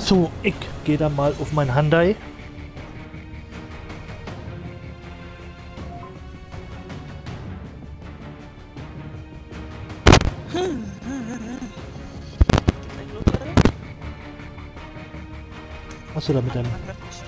So, ich gehe dann mal auf mein Hyundai. Was du da mit deinem...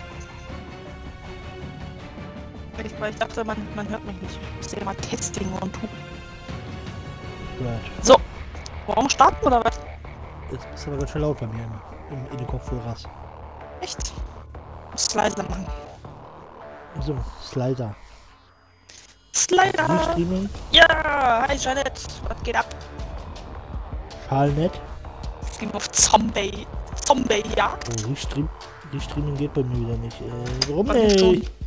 Weil ich dachte, man hört mich nicht. Ich sehe mal Testing und tu. Right. So, warum starten oder was? Jetzt bist du aber ganz schön laut bei mir in den Kopfhörers. Echt? Muss leiser machen. So, Slider. Slider! Streaming. Ja, hi Janet, was geht ab? Schalnet. Stream auf Zombie-Jagd. Oh, Restreaming geht bei mir wieder nicht. Warum Bei mir schon. nicht?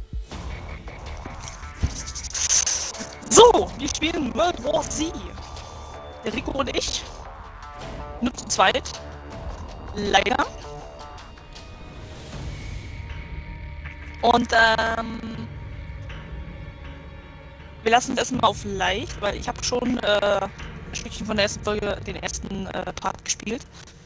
So, wir spielen World War Z. Der Rico und ich. Nur zu zweit. Leider. Und wir lassen das erstmal auf leicht, weil ich habe schon ein Stückchen von der ersten Folge, den ersten Part gespielt.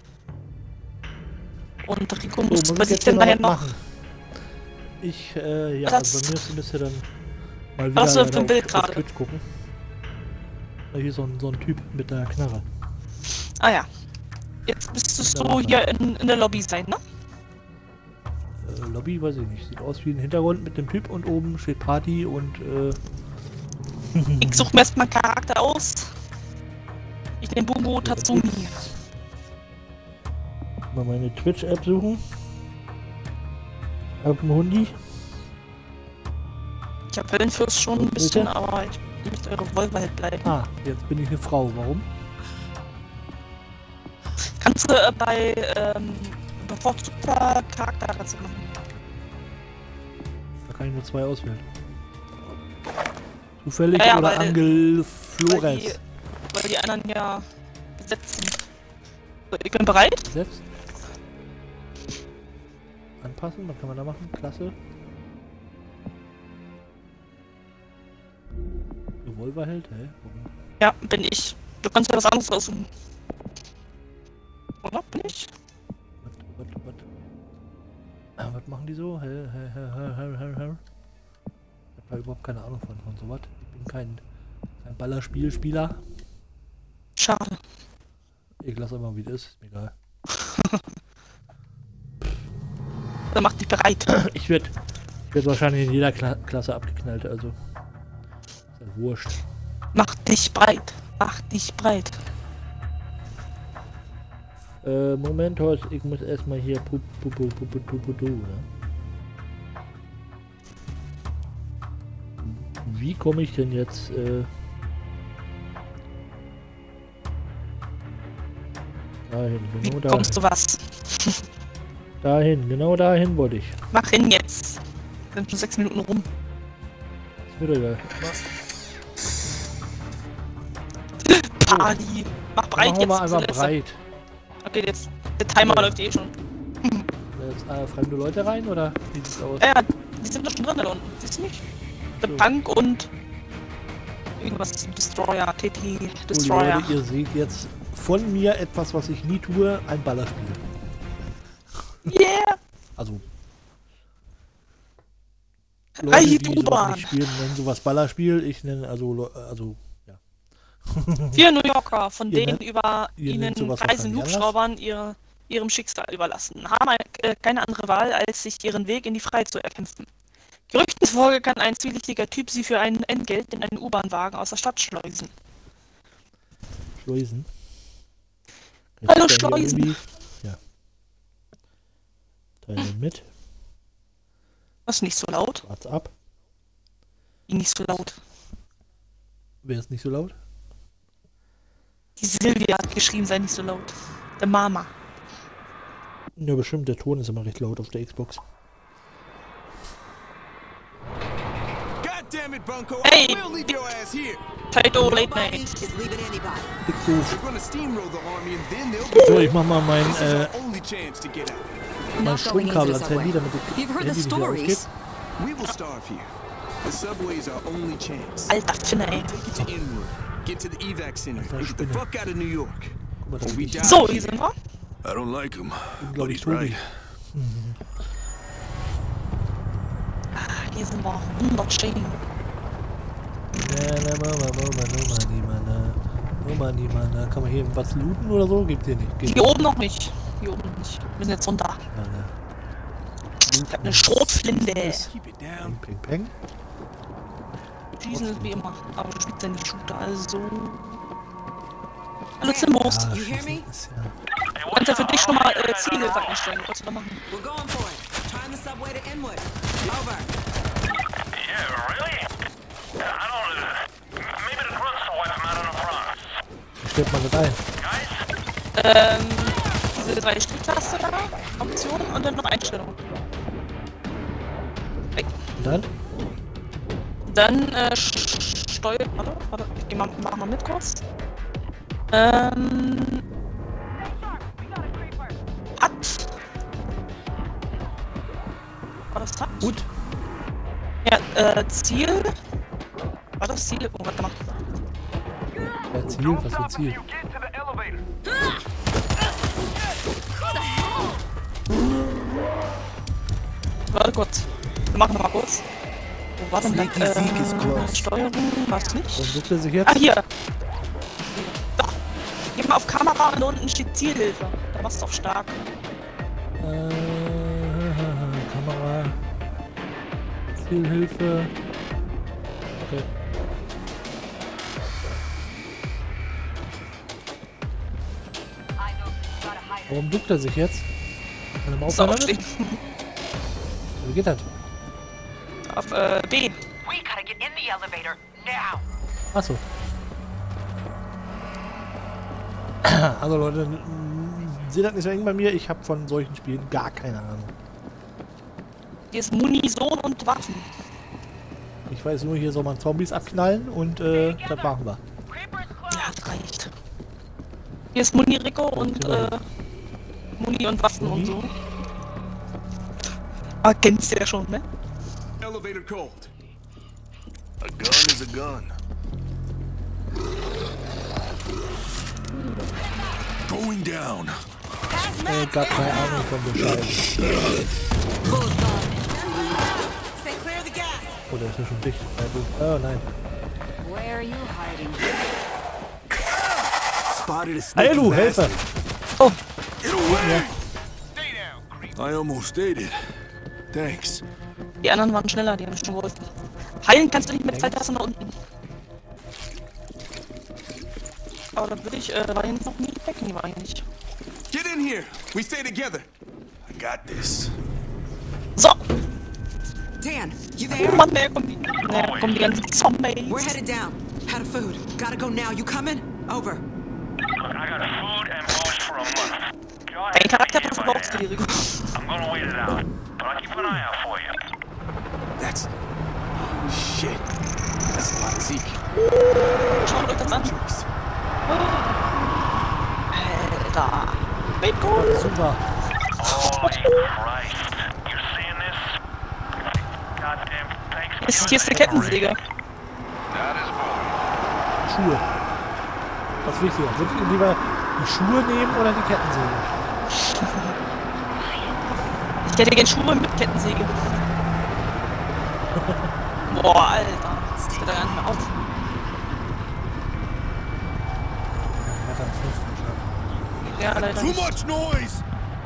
Und Rico muss bei sich dann daher noch... Machen? Ich, ja, das also bei mir müsst ihr dann mal wieder was du auf dem Bild auf gerade Twitch gucken. Hier so ein Typ mit einer Knarre. Ah ja. Jetzt müsstest du hier in der Lobby sein, ne? Lobby, weiß ich nicht. Sieht aus wie ein Hintergrund mit dem Typ und oben steht Party und Ich suche mir erstmal einen Charakter aus. Ich den Bungo Tatsumi. Mal meine Twitch-App suchen. Auf dem Hundi. Ich habe Höllenfürst schon ein bisschen, aber ich möchte eure Revolver halt bleiben. Ah, jetzt bin ich eine Frau. Warum? Kannst du bei bevorzugter Charakterrasse machen? Da kann ich nur 2 auswählen. Zufällig Ja, oder weil- Angel Weil Flores? die anderen ja besetzt sind. So, ich bin bereit. Setzt. Anpassen, was kann man da machen? Klasse. Revolverheld, hä? Warum? Ja, bin ich. Du kannst ja was anderes aussuchen. Oder? Bin ich? Was? Ah, was machen die so? Ich hab da überhaupt keine Ahnung von sowas. Ich bin kein Ballerspielspieler. Schade. Ich lasse immer wie das ist, mir egal. Dann mach dich bereit. Ich werd wahrscheinlich in jeder Klasse abgeknallt, also. Ist ja wurscht. Mach dich breit. Mach dich breit. Moment, heute, ich muss erstmal hier ne? Wie komme ich denn jetzt, dahin, Wie genau kommst du was? dahin, genau dahin wollte ich. Mach hin jetzt. Sind schon 6 Minuten rum. Ist mir doch egal. Party. Mach breit Machen wir mal jetzt. einfach Letzte. breit. Okay, jetzt. Der Timer läuft eh schon. Jetzt fremde Leute rein, oder wie sieht's aus? Ja, die sind doch schon drin da unten. Siehst du nicht? Der So. Punk und irgendwas Destroyer, TT Oh, Destroyer. Leute, ihr seht jetzt von mir etwas, was ich nie tue, ein Ballerspiel. Yeah! Also, Reich Leute, die die sowas U-Bahn! nicht spielen, nennen sowas Ballerspiel. Ich nenne also, ja. 4 New Yorker, von Ihr denen nennt- über ihr ihnen nennt sowas reisenden wahrscheinlich Hubschraubern ihrem Schicksal überlassen, haben keine andere Wahl, als sich ihren Weg in die Freiheit zu erkämpfen. Gerüchten zufolge kann ein zwielichtiger Typ sie für ein Entgelt in einen U-Bahn-Wagen aus der Stadt schleusen. Schleusen. Hallo, Jetzt da hier Schleusen. irgendwie- Ja. Teilen mit. Was nicht so laut? Wart's ab. Nicht so laut. Wer ist nicht so laut? Die Silvia hat geschrieben, sei nicht so laut. Der Mama. Ja, bestimmt, der Ton ist immer recht laut auf der Xbox. Damn it, Bunko! Hey! I will leave your ass here. Taito Late Nobody Night. is leaving anybody. Dick doof. We're gonna steamroll the army and then they'll be. So, ich mach mal mein, This is our only chance to get out. mein Not going into Stromkabel the ans Handy, subway. damit das You've heard Handy the nicht wieder ausgeht. stories. We will starve here. The subway is our only chance. Alter Finne, ey. Take it to Inwood. Get to the evac center. And get the Spinne. fuck out of New York. Guck mal, da Or we liegt die. So, hier sind wir. I don't like him, but Unglaublich he's right. Hier sind wir. Wunderschön. Kann man hier was looten oder so? Gibt hier nicht. Hier oben noch nicht. Hier oben nicht. Wir müssen jetzt runter. Ich hab eine Schrotflinte. Keep it down. Peng, peng. Schießen ist wie immer. Aber du spielst ja nicht Shooter, also. Hallo Zimbos. Ja, You hear me? ist Du kannst ja für dich schon mal Zielhilfe einstellen. Was du da machen? We're going for it. Trying the subway to Inwood. Over. Yeah, really? I don't. Maybe the grunts will wipe him out on the front. Wie stellt man das ein? Guys? Diese 3 Strichtaste da, Optionen und dann noch Einstellungen. Und dann? Dann Steuer. Warte, ich mach mal mit kurz. Hat. War das Hat? Gut. Ja, Ziel. War das Ziel? Oh, warte mal. Ja, Ziel, was für Ziel? You get to the elevator. Warte kurz. Wir machen mal kurz. Wo war denn Sneaky Zeke is close. Steuerung? Was nicht? Warum sucht er sich jetzt? Ah, hier. Da. Geh mal auf Kamera und unten steht Zielhilfe. Da machst du auf stark. Kamera. Zielhilfe. Okay. Warum duckt er sich jetzt? An einem Muss da Aufnahme? aufstehen. Wie geht das? Auf B. We gotta get in the elevator now. Achso. Also Leute, seht das nicht so eng bei mir. Ich habe von solchen Spielen gar keine Ahnung. Hier ist Munition und Waffen. Ich weiß nur, hier soll man Zombies abknallen und das machen wir. Ja, das reicht. Hier ist Muni Rico und Muni und Waffen und so. Ah, kennst du ja schon, ne? Elevator cold. A gun is a gun. Going down. Gar keine Ahnung von Bescheid. Stay clear of the gas. Oh, der ist ja schon dicht. Oh nein. Where are you hiding? Spotted a sneaky Hey du, Hilfe! bastard. Oh, Get away! Stay down, creep. I almost stayed it. Thanks. die anderen waren schneller, die haben schon geholfen. Heilen kannst du nicht mit 2 Tasten nach unten. Aber da würde ich, war hier noch nie weg, die war hier nicht. Get in here. We stay together. I got this. So! Dan, you Oh there? Mann, naja, kommen die ganzen We're Zombies. headed down. Out of food. Gotta go now. You coming? Over. Look, I got food and booze for a month. Go ahead, Dein Charakter take it verbrauchst du by die hand. Rico. I'm gonna wait it out, but I'll keep an eye out for you. That's... Shit. That's a lot of Zeke. Schaut euch das an. Choice. Alter. Rico! Super. Holy Christ. You seeing this? Goddamn, thanks. Hier ist der Kettensäge. That is bull. Schuhe. Was wichtiger? Würdet ihr lieber die Schuhe nehmen oder die Kettensäge? Ich hätte gerne Schuhe mit Kettensäge. Boah, Alter. Das hört ja gar nicht mehr auf. Ja, leider Too nicht. much noise!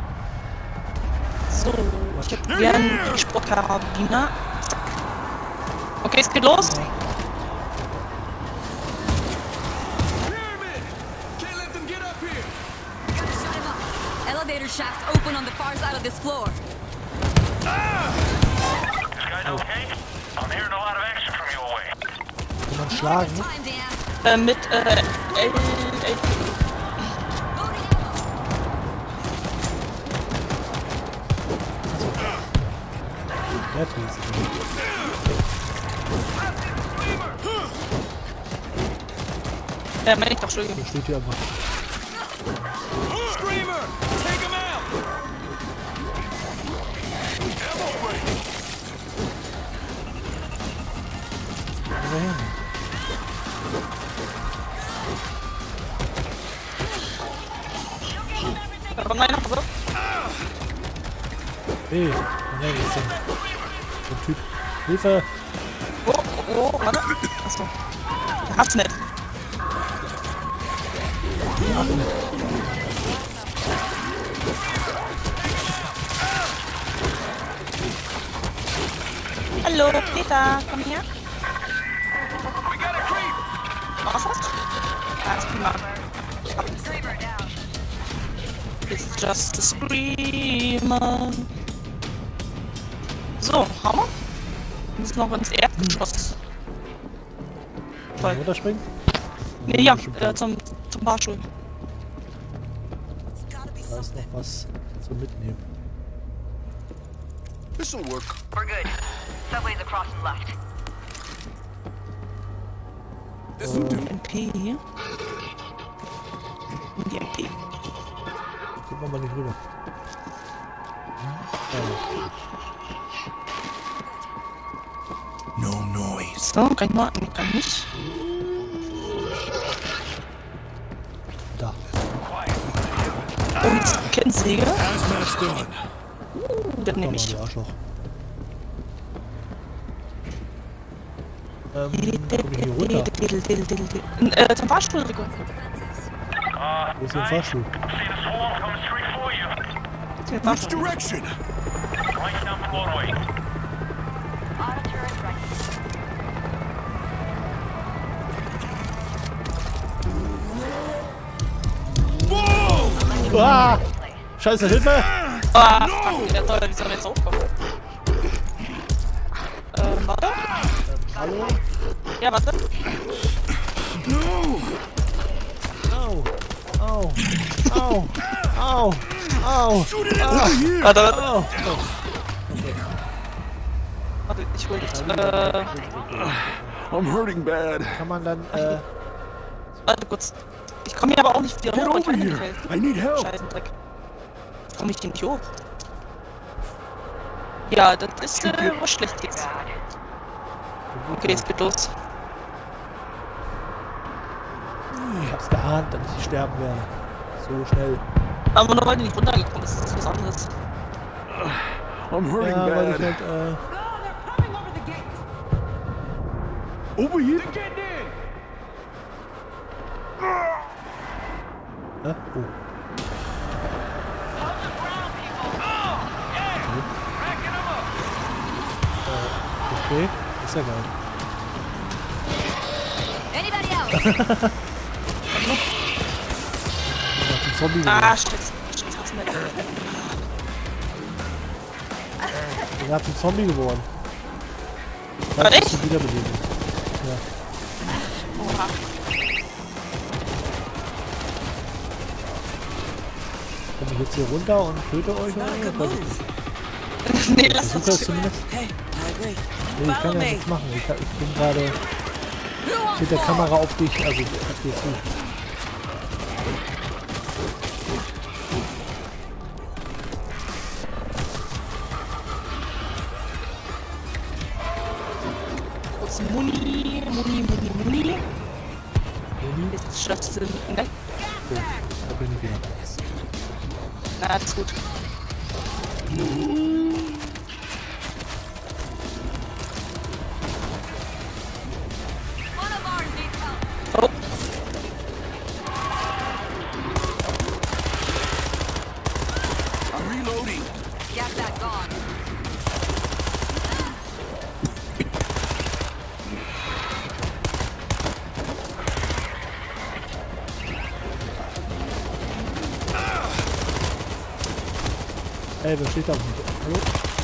So, ich hätte gern die Sportkarabiner. Zack. Okay, es geht los. Pyramid! Can't let them get up here! Gotta shut him up. Elevator shaft open on the far side of this floor. This guy's okay? I'm hearing a lot of action from your way. Kann man schlagen? Time, Dan. Mit L. Loading Ja, tschüss. Ja, meine ich doch, Entschuldigung. Der steht hier einfach. Screamer! Take him out! Ammo break! Immerhin. kommt einer, pass auf. Hey, nein, das ist so ein Typ. Hilfe! Oh, warte. Achso. Hab's nicht. Hallo, Peter, komm her. Was hast du? Ja, ist prima. It's just a screamer. So, Hammer. Wir müssen noch ins Erdgeschoss. Toll. Runterspringen? Nee, ja, zum Fahrstuhl. Da ist noch was zum Mitnehmen. This'll work. We're good. Subway's across and left. This'll do. MP. Die MP. Gucken wir mal nicht rüber. No noise. So, kann ich mal, nee, kann nicht. Da. Und Kettensäge. Hazmat's done. Das Komm nehme mal, ich. du Arschloch. Komm ich hier runter? Zum Fahrstuhl, Rico. Wo ist der Fahrstuhl? See the swarm coming straight for you. Zum Which Fahrstuhl. direction? Right down the motorway. Ah! Scheiße, Hilfe! Ah, fuck, der Teufel, wie soll er jetzt hochkommen? Warte. Hallo? Ja, warte. Au! Au! Au! Au! Au! Warte. Au! Warte, ich hol dich. I'm hurting bad. Kann man dann, Warte kurz. Ich komme hier aber auch nicht wieder Get hoch, weil over keiner here. mich hilft. I need help. Scheißendreck. Komm ich hier nicht hoch? Ja, das ist was schlecht jetzt. Okay, es geht los. ich hab's geahnt, dass ich sterben werde. So schnell. Aber nur weil du nicht runtergekommen bist, ist das was anderes. I'm hurting Ja, weil ich bad. halt, Over here? Oh. Okay, ist ja geil. Anybody out? Ich hab den Zombie Ah, gewonnen. shit. Hast du nicht. Ich hab den Zombie geworden. Was, echt? Zum Wiederbeleben. Ja. Oha. Komm ich jetzt hier runter und töte euch? Oder? Nee, lass Versuch das das schön. zumindest. Hey, I agree. Nee, ich kann ja nichts machen. Ich bin gerade mit der Kamera auf dich, also auf dir zu. Kurz Muni. Moni? Jetzt schaffst du den. Ne? So, da bin ich wieder. Na, alles gut. One of ours needs help. Oh, I'm reloading. Got that gone. Ey, wer steht da? Hallo?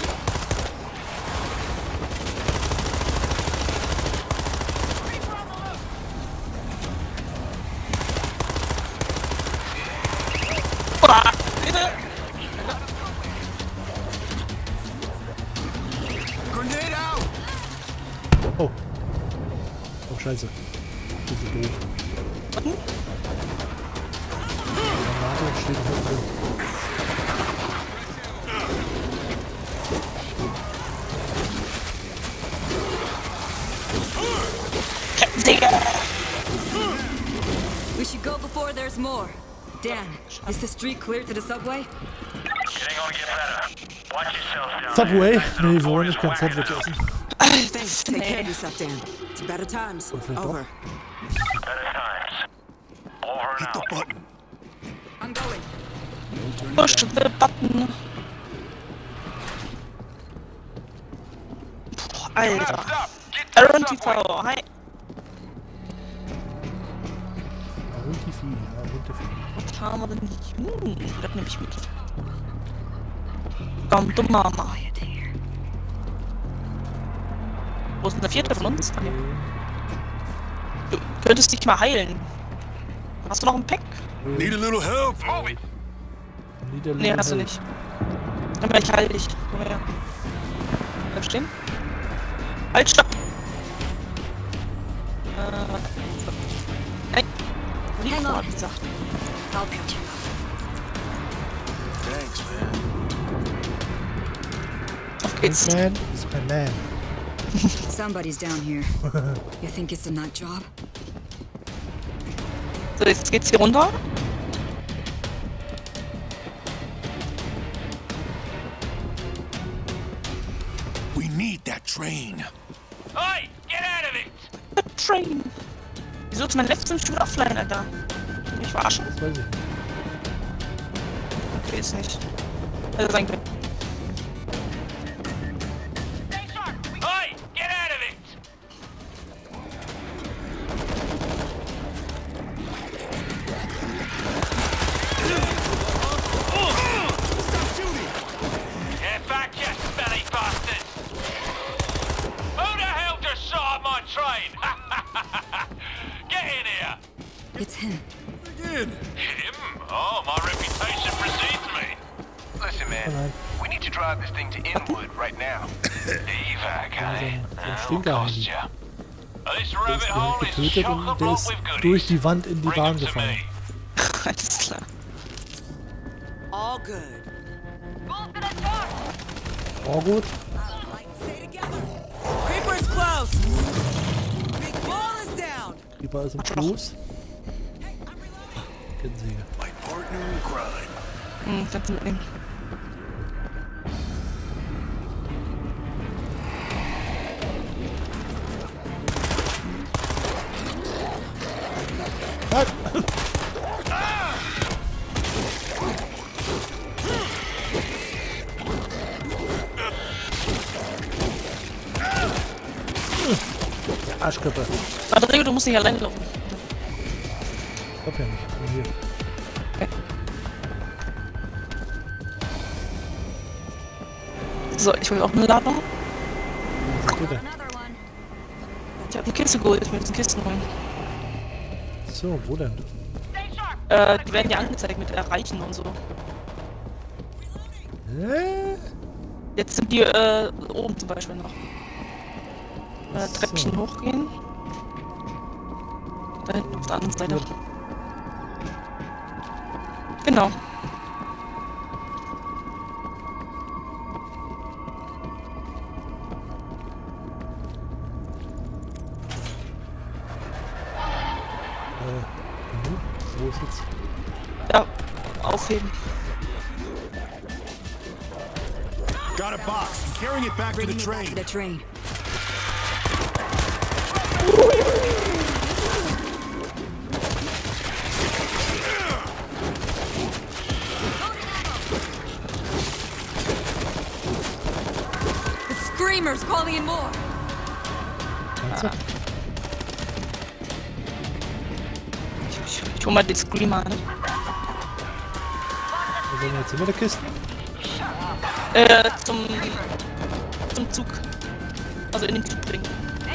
ah, bitte. Grenade out. Oh. Oh, scheiße. Bin so doof. Granate steht hier drin. Kettensäge. We should go before there's more. Dan, is the street clear to the subway? It ain't gonna get better. Watch yourself down Subway? there. Nee, wir wollen nicht kein Sandwich essen. Thanks. Take care of yourself, Dan. It's better times. vielleicht doch. Over. Better times. Over and Hit the out. button. I'm going. Push the button. Puh, Alter. Aaron TV, hi. Runtifi, ja, Runtifi. Was haben wir denn hier? Das nehme ich mit. Komm, du Mama. Wo ist denn der vierte von uns? Ah, ja. Du könntest dich mal heilen. Hast du noch ein Pack? Need a little help? Nee, hast du nicht. Aber ich heile dich. Komm her. Bleib stehen. Halt, stopp! Nein. Lieg Hang vor, on. wie gesagt. I'll patch you Thanks, man. Auf geht's. Man ist kein Man. up. Somebody's down here. You think it's a nut job? So, jetzt geht's hier runter. We need that train. Hey, get out of it! The train. Wieso ist mein letztes Stuhl offline, Alter? Mich verarschen? Das weiß ich nicht. Okay, ist nicht. Also sein können. Hey, get out of it! Get back, you smelly bastards! Who the hell just shot at my train? Get in here! It's him. Again. Him? Oh, my reputation precedes me. Listen, man, we need to drive this thing to Inwood right now. Evac, eh? so ein That'll Stinker cost eigentlich. ya. This Der rabbit ist hole direkt is getötet und der chock-a-block ist with goodies. durch die Wand in die Bring Bahn 'em to gefallen. me. Alles klar. All good. Oh gut. Stay together. Creeper's close. Big wall is down. Lieber ist im Kloß. Hey, I'm reloading. Kennen Sie. My partner in crime. Kannst du mitnehmen. Halt! Der Arschköppe. Rodrigo, du musst nicht alleine laufen. Ich glaub ja nicht. Aber hier. So, ich will auch eine Ladung. Was tut er? Another one. Ich habe eine Kiste geholt, ich will jetzt Kisten holen. So, wo denn? Die werden ja angezeigt mit Erreichen und so. Jetzt sind die oben zum Beispiel noch. Treppchen hochgehen. Da hinten auf der anderen Seite. Genau. Wo ist jetzt? Ja, aufheben. Got a box. I'm carrying it back to the Bringing it back train. to the train. The screamer's calling in more. Meinst du? Ich hol mal den Screamer an. Wo sind jetzt immer die Kisten? Zum Zug. Also in den Zug bringen.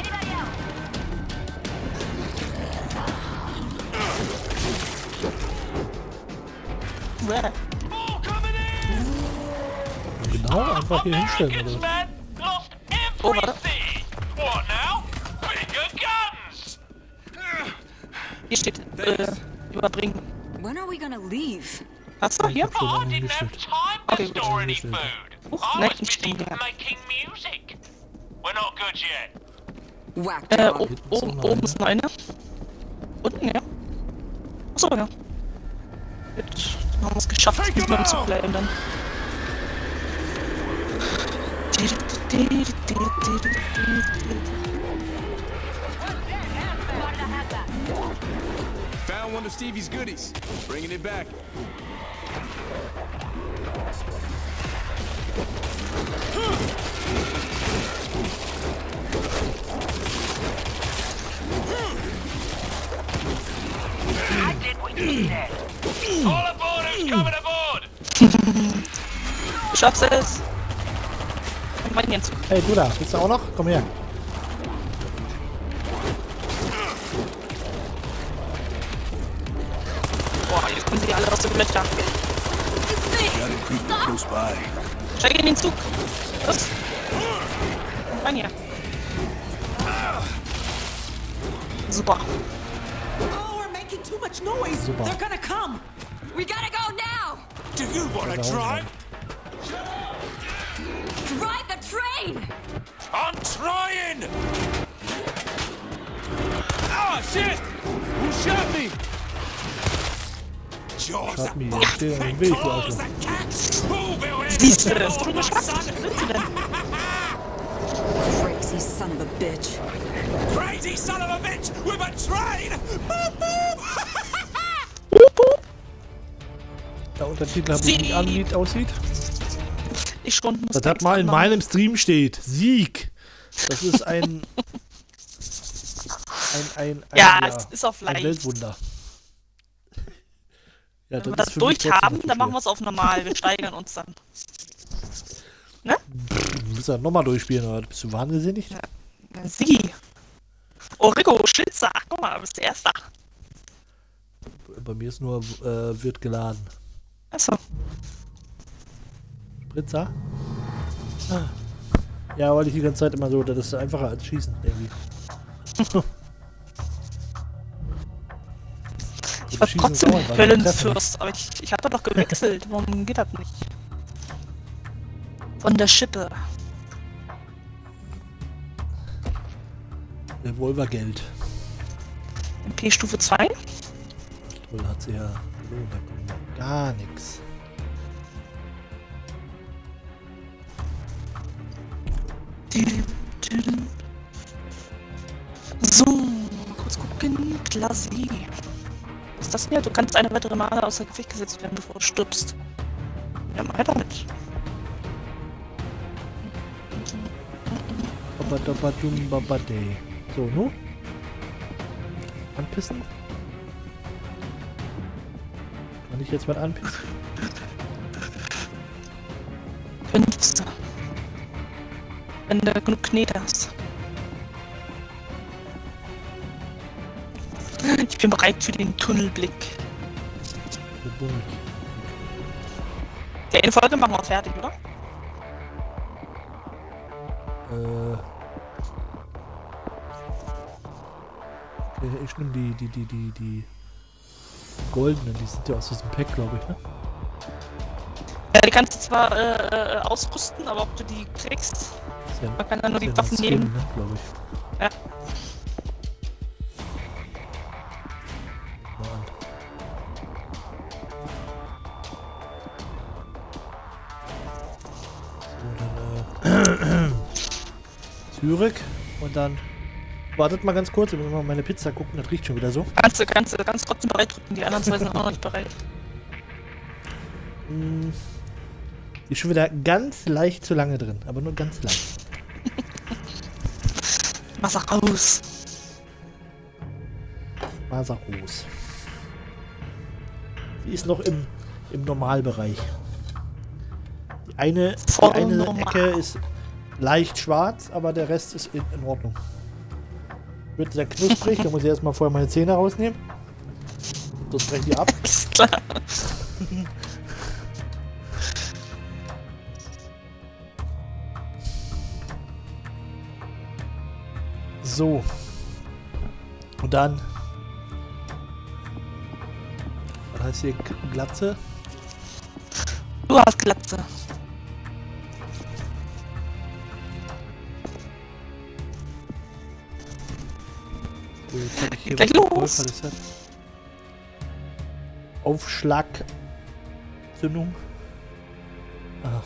Genau, einfach hier hinstellen oder? Man lost Oh, warte. everything. What now? Bigger guns. Hier steht, überbringen. When are we gonna leave? Hast du hier? Schon I lange didn't have hingestellt. time to Okay, gut. store any Hingestellt. food. Huch, I nein, was nicht busy stehen. making music. We're not good yet. Whack job. Oben ist noch eine. Unten, ja. Achso, ja. Gut. Haben wir es geschafft, mit dem zu bleiben dann. Found one of Stevie's goodies. Bringing it back. I did what you said. All aboard who's coming aboard! Du schaffst es! Und mein Jens. Hey, du da, bist du auch noch? Komm her. Boah, jetzt kommen sie alle aus dem Löcher. Got a creep close by. Steig in den Zug! Los! Rein hier! Super! Oh, we're making too much noise. Super. They're gonna come. We gotta go now! Do you want to drive? Drive the train! I'm trying! Ah, shit! Who shot me? Jaws, Schaut mir, ich stehe im Weg, du Arschloch. Siehst du das? Du geschafft! Was willst du denn? Crazy son of a bitch. Crazy son of a bitch with a train! Boop, boop. Der Untertitel habe ich nicht an, wie es aussieht. Ich schon muss Das hat mal in meinem Stream steht. Sieg. Das ist ein Ja, es ist auf ein leicht. Weltwunder. Ja, Wenn wir das ist für mich durch haben, trotzdem dann machen wir schwer. es auf normal. Wir steigern uns dann. Du musst ja nochmal durchspielen, oder bist du wahnsinnig? Ja. Sie. Origo, Schlitzer. Guck mal, du bist der Erste. Bei mir ist nur, wird geladen. Achso. Spritzer? Ah. Ja, weil ich die ganze Zeit immer so, das ist einfacher als Schießen, irgendwie. Ich war Schießen trotzdem dauert, weil die treffen Höllenfürst, aber ich hatte doch gewechselt. Warum geht das nicht? Von der Schippe. Revolvergeld. MP Stufe 2. Toll hat sie ja. So, da kommt noch gar nichts. So, mal kurz gucken. Klasse. Was ist das hier? Du kannst eine weitere Male außer Gefecht gesetzt werden, bevor du stirbst. Ja, mal damit. Babadabadum-babadey. So, nu? Anpissen? Kann ich jetzt mal anpissen? Könntest du. Wenn du genug Knete hast. Ich bin bereit für den Tunnelblick. Der eine Folge machen wir fertig, oder? Okay, ich nehme die goldenen, die sind ja aus diesem Pack, glaube ich, ne? Ja, die kannst du zwar ausrüsten, aber ob du die kriegst, Ja, man kann dann nur die ja Waffen Skin, nehmen. ne, glaube ich. Ja. Mal an. So, dann Zürich und dann wartet mal ganz kurz, ich muss mal meine Pizza gucken, das riecht schon wieder so. Kannst du trotzdem bereit drücken, die anderen zwei sind auch noch nicht bereit. Die ist schon wieder ganz leicht zu lange drin, aber nur ganz leicht. Wasser raus. Masaros. Die ist noch im Normalbereich. Die eine normal. Ecke ist leicht schwarz, aber der Rest ist in Ordnung. Wird sehr knusprig, da muss ich erstmal vorher meine Zähne rausnehmen. Sonst breche ich die ab. Ist klar. So. Und dann. Was heißt hier Glatze? Du hast Glatze. So, jetzt hab ich hier Gleich was los. geholt, was ist das? Aufschlag Entzündung. Ah,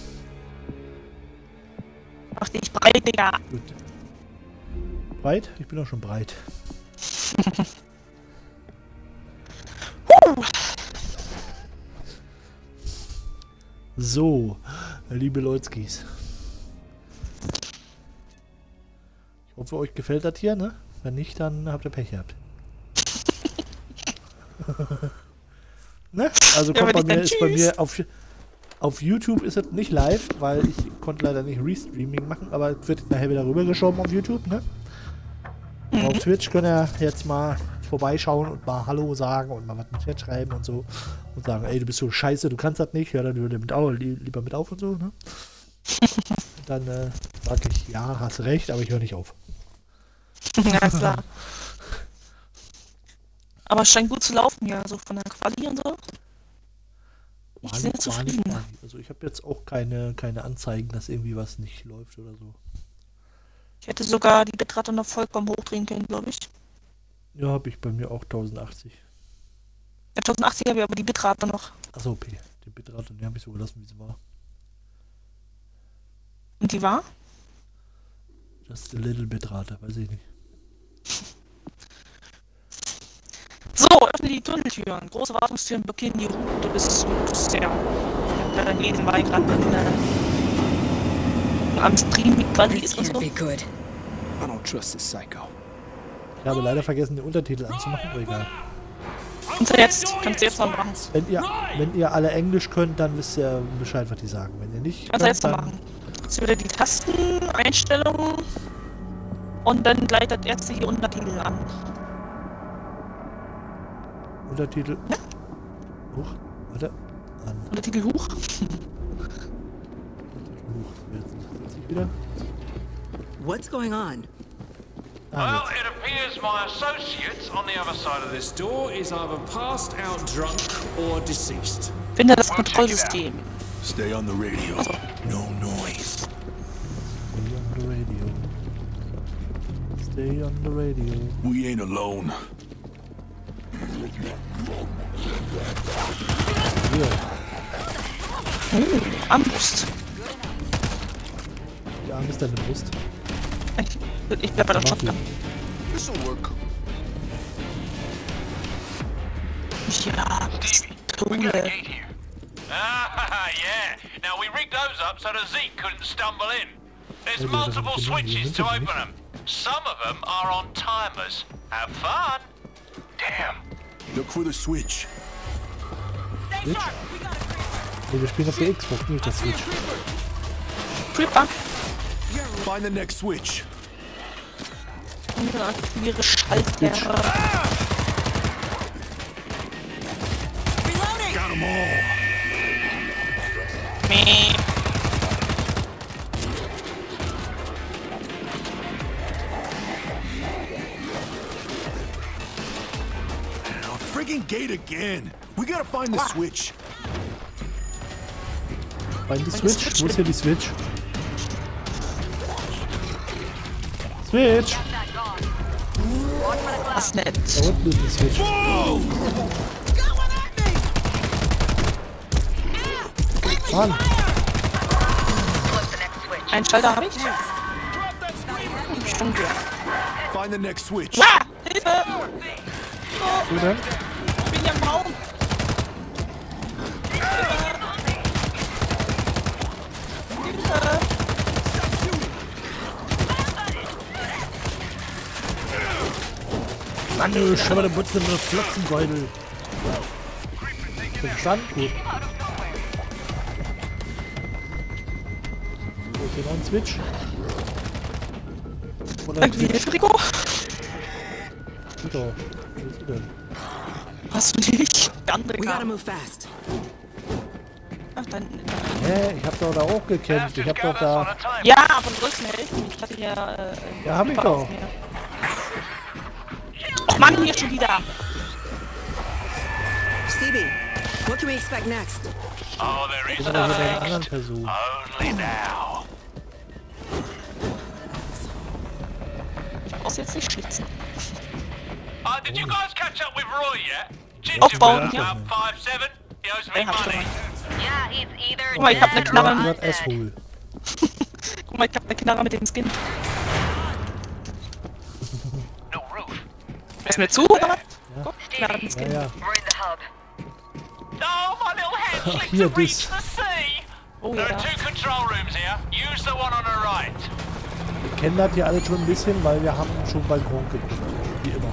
Mach dich breit, Digga. gut. Breit? Ich bin doch schon breit. So, liebe Leutskis. Ich hoffe, euch gefällt das hier, ne? Wenn nicht, dann habt ihr Pech gehabt. Ne? Also kommt bei mir, ist bei mir auf YouTube ist es nicht live, weil ich konnte leider nicht Restreaming machen, aber es wird nachher wieder rübergeschoben auf YouTube, ne? Auf Twitch könnt ihr jetzt mal vorbeischauen und mal Hallo sagen und mal was im Chat schreiben und so und sagen, ey, du bist so scheiße, du kannst das nicht, hör dann lieber mit auf und so, ne? Und dann sag ich, ja, hast recht, aber ich höre nicht auf. Ja, klar. Aber es scheint gut zu laufen, ja, so von der Quali und so. Ich bin sehr zufrieden. Also ich habe jetzt auch keine Anzeigen, dass irgendwie was nicht läuft oder so. Ich hätte sogar die Bitrate noch vollkommen hochdrehen können, glaube ich. Ja, habe ich bei mir auch 1080. Ja, 1080 habe ich aber die Bitrate noch. Achso, okay. Die Bitrate, die habe ich so gelassen, wie sie war. Und die war? Just a little Bitrate, weiß ich nicht. So, öffne die Tunneltüren. Große Wartungstüren blockieren die Route bis zum Dessert. Ich habe nebenbei gerade am Stream mit Quali ist und so. Be good. I don't trust this psycho. Ich habe leider vergessen, den Untertitel anzumachen, aber egal. Kannst du jetzt mal machen. Wenn ihr alle Englisch könnt, dann wisst ihr Bescheid, was die sagen. Wenn ihr nicht Kannst du jetzt mal dann machen. Drückst du wieder die Tasten, Einstellungen und dann gleich das erste hier Untertitel an. Untertitel. Hoch. Warte. An. Untertitel hoch. Hoch. Jetzt sich wieder. What's going on? Well, it appears my associates on the other side of this This door is either passed out drunk or deceased. Finde das Kontrollsystem. Stay on the radio. No noise. Stay on the radio. Stay on the radio. We ain't alone. Hier. Armbrust. Die Arm ist deine Brust. Ich bleib bei der Shotgun. This'll work. Ja, We got a Kohle. gate here. Ah, yeah. Now we rigged those up so that Zeke couldn't stumble in. There's Maybe multiple there's a switches to beginning, open them. Some of them are on timers. Have fun. Damn. Look for the switch. Switch? Nee, wir spielen auf der Xbox, nicht das Switch. Creeper. Find the next switch. Aktiviere Schalter. Got 'em all. Meh. Now, friggin' gate again. We gotta find the switch. Find die Switch? Wo ist hier die Switch? Switch! Was nett. Da unten ist die Switch. Mann! Einen Schalter habe ich. Stimmt ja. Find the next switch. Ah, Hilfe! Wo denn? Ich bin ja im Raum. Mann, du schau mal, der Butze mit Flotzenbeutel. Verstanden? Gut. Wo ist hier noch ein Switch? Oder ein Irgendwie Switch? Hilfe, Rico? Guter. Wo ist sie denn? Hast du nicht? Der andere We gotta kam. move fast. Ach, dann. Hä? Ich hab doch da auch gekämpft. Ich hab doch da... Ja, aber du sollst mir helfen. Ich hatte ja. Ja, hab ich doch. Oh Mann, hier schon wieder. Stevie, what can we expect next? Oh, there is Ich bin aber hier bei einer another anderen exit. Person. Only now. Ich brauch's jetzt nicht schlitzen. Did you guys catch up with Roy yet? Jim's Aufbauen, about ja. 5'7". He owes me money. Yeah, he's either Guck mal, ich hab ne dead or Knarre. Not undead. asshole. Guck mal, ich hab ne Knarre mit dem Skin. No roof. Ist mir zu, oder? Guck, Knarre mit dem Ja, Skin. ja. We're in the hub. Oh, my little hand Ach, slipped hier, to reach das. the sea. Oh There ja. are 2 control rooms here. Use the one on the right. Wir kennen das hier alle schon ein bisschen, weil wir haben schon Balkon gemacht. Wie immer.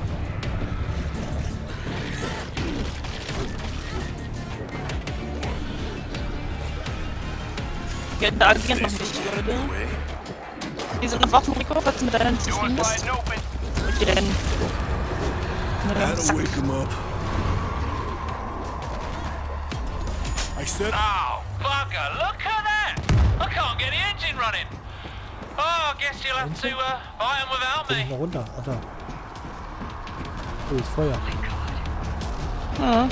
Ja, da agieren noch nicht, Leute. Hier sind noch Waffen, Rico, falls du mit deinen Doors zufrieden bist. wide open. Mit den... Mit dem Sack. him up. I said Oh, bugger, look at that! I can't get the engine running. Oh, I guess you'll have to buy them without Komm me. mal runter. Ach da. Oh, ist Feuer. Ja.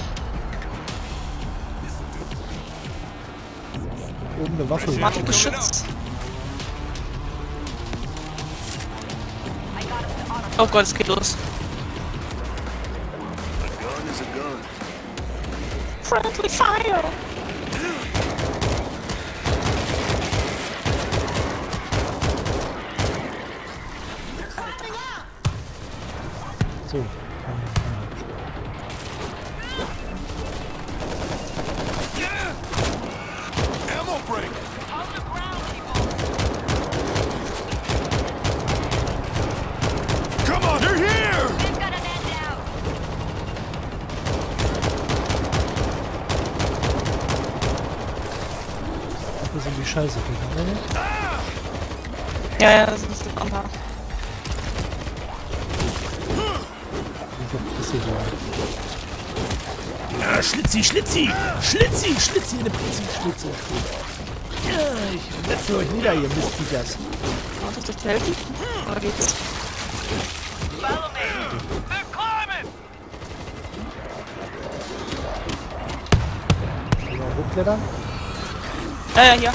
Oben eine Waffe. Martin geschützt. Oh Gott, es geht los. a gun is a gun. Friendly fire! So. Ammo break. Come on, they're here. They've got a man down. Das sind die Scheiße gegangen. Ja, das ist ein anderer. Das hier so. Ja, Schlitzi, Schlitzi! Schlitzi, Schlitzi, eine Prinzip, Schlitzi. Ja, ich setze euch nieder, ihr Mistviechers. Darf ich dir helfen? Oder geht's? Follow me. They're climbing. Sollen wir hochklettern? Ja, hier.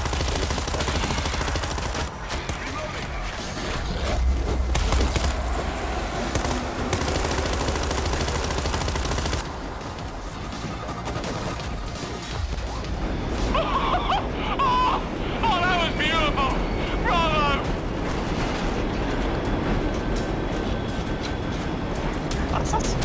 Oh, that was beautiful. Bravo. Was ist das?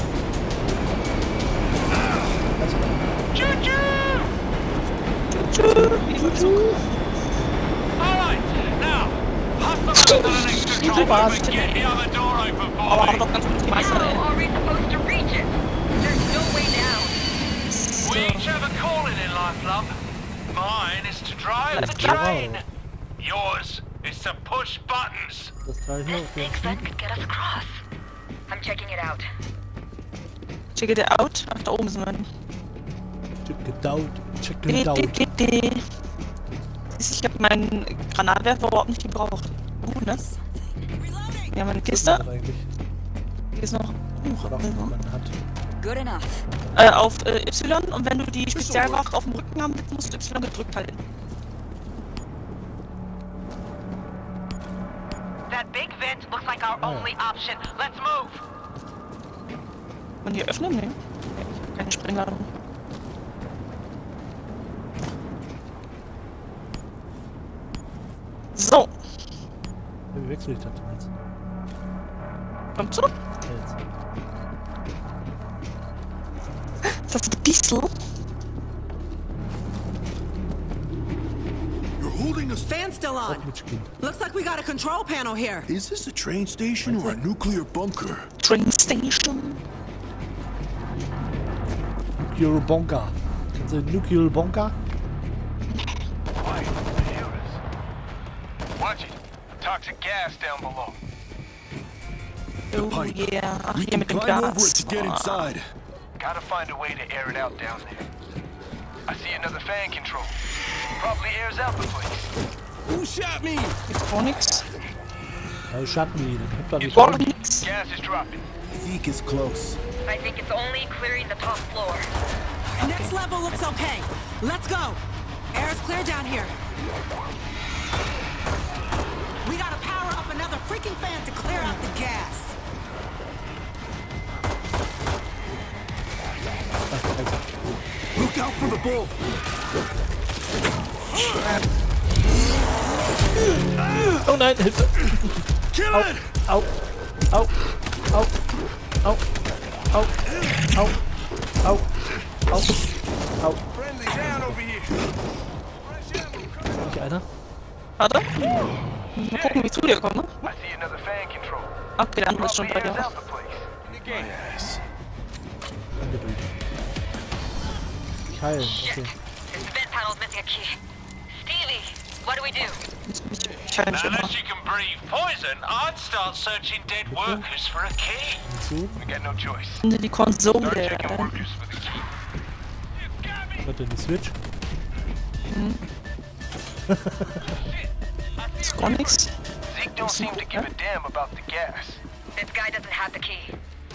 All right, now hustle over to the next control room and get the other door open Aber for haben me. doch ganz gut die Meister, How ey. are we supposed to reach it? There's no way down. We each have a calling in life, love. Mine is to drive the Wow. train. Yours is to push buttons. Das Teil hier auf den Think that could get us across. I'm checking it out. Check it out. Ach, da oben sind wir. Check it out. Check it out. Siehst du, ich hab meinen Granatwerfer überhaupt nicht gebraucht. Gut, ne? Wir haben eine Kiste. Eigentlich. Hier ist noch Waffen, die man hat. Good enough. Auf Y, und wenn du die Spezialwaffe auf dem Rücken haben willst, musst du Y gedrückt halten. That big vent looks like our only option. Let's move. Und hier öffnen? Nee. Ich hab keine Sprengladung. So, Wie wechsle ich das denn jetzt? komm zurück. Jetzt. Ist das ein Diesel? You're holding us. Fan's still on. Mitschkind. Looks like we got a control panel here. Is this a train station or a nuclear bunker? Train Station. Nuclear Bunker. Kennst du den Nuclear Bunker? Quiet, they hear us. Watch it. Toxic gas down below. Oh pipe. yeah. Ach, We hier can mit dem climb over Gas. it to get inside. Gotta find a way to air it out down there. I see another fan control. Probably airs out the place. Who shot me? Gibt's auch nix. Ja, Schattenlinie. Dann habt ihr nicht Gar rein. nix. Gas is dropping. Zeke is close. I think it's only clearing the top floor. Next level looks okay. Let's go. Air is clear down here. We gotta power up another freaking fan to clear out the gas. Look Look out for the bull. Oh nein, Hilfe! Kill it. Au! Au! Au! Au! Au! Au! Au! Au! Au! Friendly down over here. Okay, einer. Warte. Mal gucken, wie ich zu dir komme. I see another fan control. Okay, der andere ist schon Probably bei airs dir. out the place. Yes. Angedrückt. Heilen, okay. This vent panel's missing a key. Stevie, what do we do? Ich halte mich immer. Unless you can breathe poison, I'd start searching dead workers for a key. Hinzu. We got no choice. Finde die Konsole. Start checking workers for the key. Warte, die Switch. Ist gar nichts. Zeke don't seem to give a damn about the gas. This guy doesn't have the key.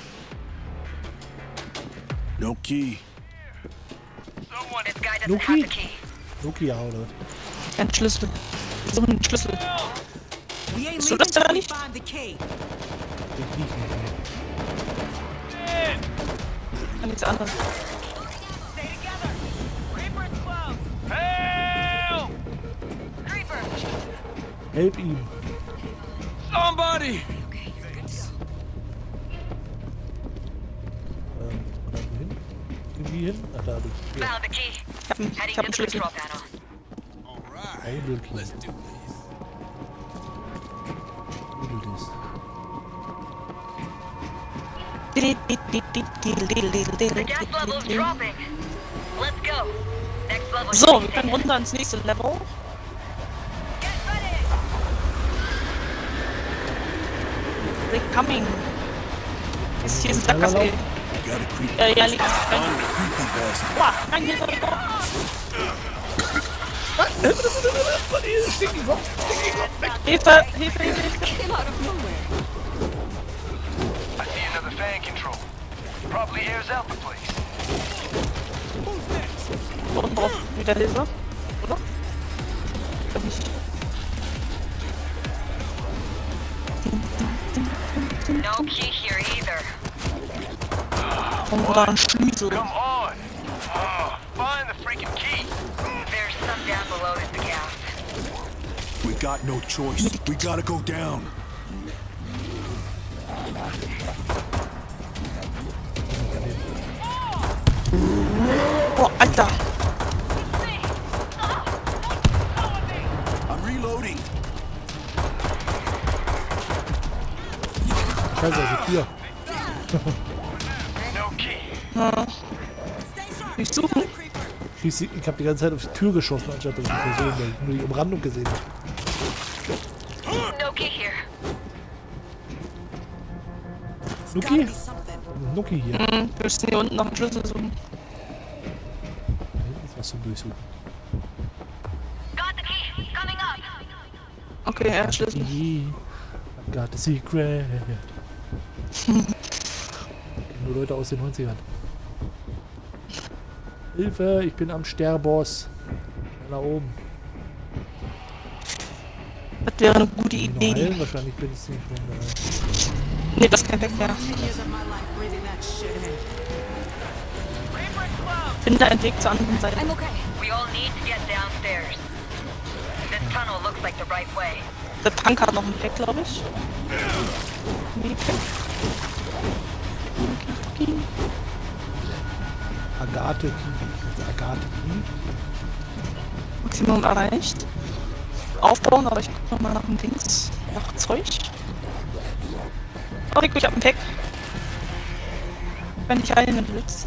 No key. Someone This guy doesn't Nuki? have the key. Nokia, oder? Kein Schlüssel. Wir suchen den Schlüssel. We ain't So, leaving das da till we nicht? find the key. Den krieg ich nicht mehr. Kann nichts anderes. Stay together. Reaper's close. help! Creeper! Help ihm! Somebody. Oder wohin? Irgendwie hin? Ach, da, du. Ja, Found the key. Ich Heading hab einen to the Schlüssel. control panel. ein Lülki. Wie du das? The gas level's dropping. Let's go. Next level. So, should wir be können safe. runter ins nächste Level. Get ready. They're coming. Hier ist ein Schneller Sackgasse. laufen? You gotta creep. Ja, liegt. Creepy bastard. Boah, nein, hier ist er. Hilfe, Hilfe, Hilfe. Came out of nowhere. I see another fan control. Probably airs out the place. Und braucht wieder Hilfe. Oder? Ich glaub nicht. No key here either. Oder ein Schlüssel. Come on! Oh, find the freaking key. There's some down below the gas. We got no choice. We gotta go down. Oh, Alter. I'm reloading. Scheiße, also Tür. No key. Stay sharp. Ich suche. Ich hab die ganze Zeit auf die Tür geschossen, anstatt dass ich die Person nur die Umrandung gesehen habe. No key here. Gotta Nuki? be something. Nuki hier. Wir müssen hier unten noch einen Schlüssel suchen. Da hinten ist was zum Durchsuchen. Got the key. Coming up. Okay, er hat Schlüssel. I've got the secret. Nur Leute aus den 90ern. Hilfe, ich bin am Sterboss. Da oben. Das wäre eine gute Noch Idee. heilen? Wahrscheinlich bin ich nicht schon Nee, das ist kein Weg mehr. 10 years of my life breathing that shit in. Finde einen Weg zur anderen Seite. I'm okay. We all need to get downstairs. This tunnel looks like the right way. Der Tank hat noch einen Pack, glaube ich. Nee, Pack. Agathe Key. Agathe Key. Maximum erreicht. Aufbauen, aber ich guck nochmal nach dem Dings. Nach Zeug. Oh, ich hab einen Pack. Wenn ich heilen, wenn du willst.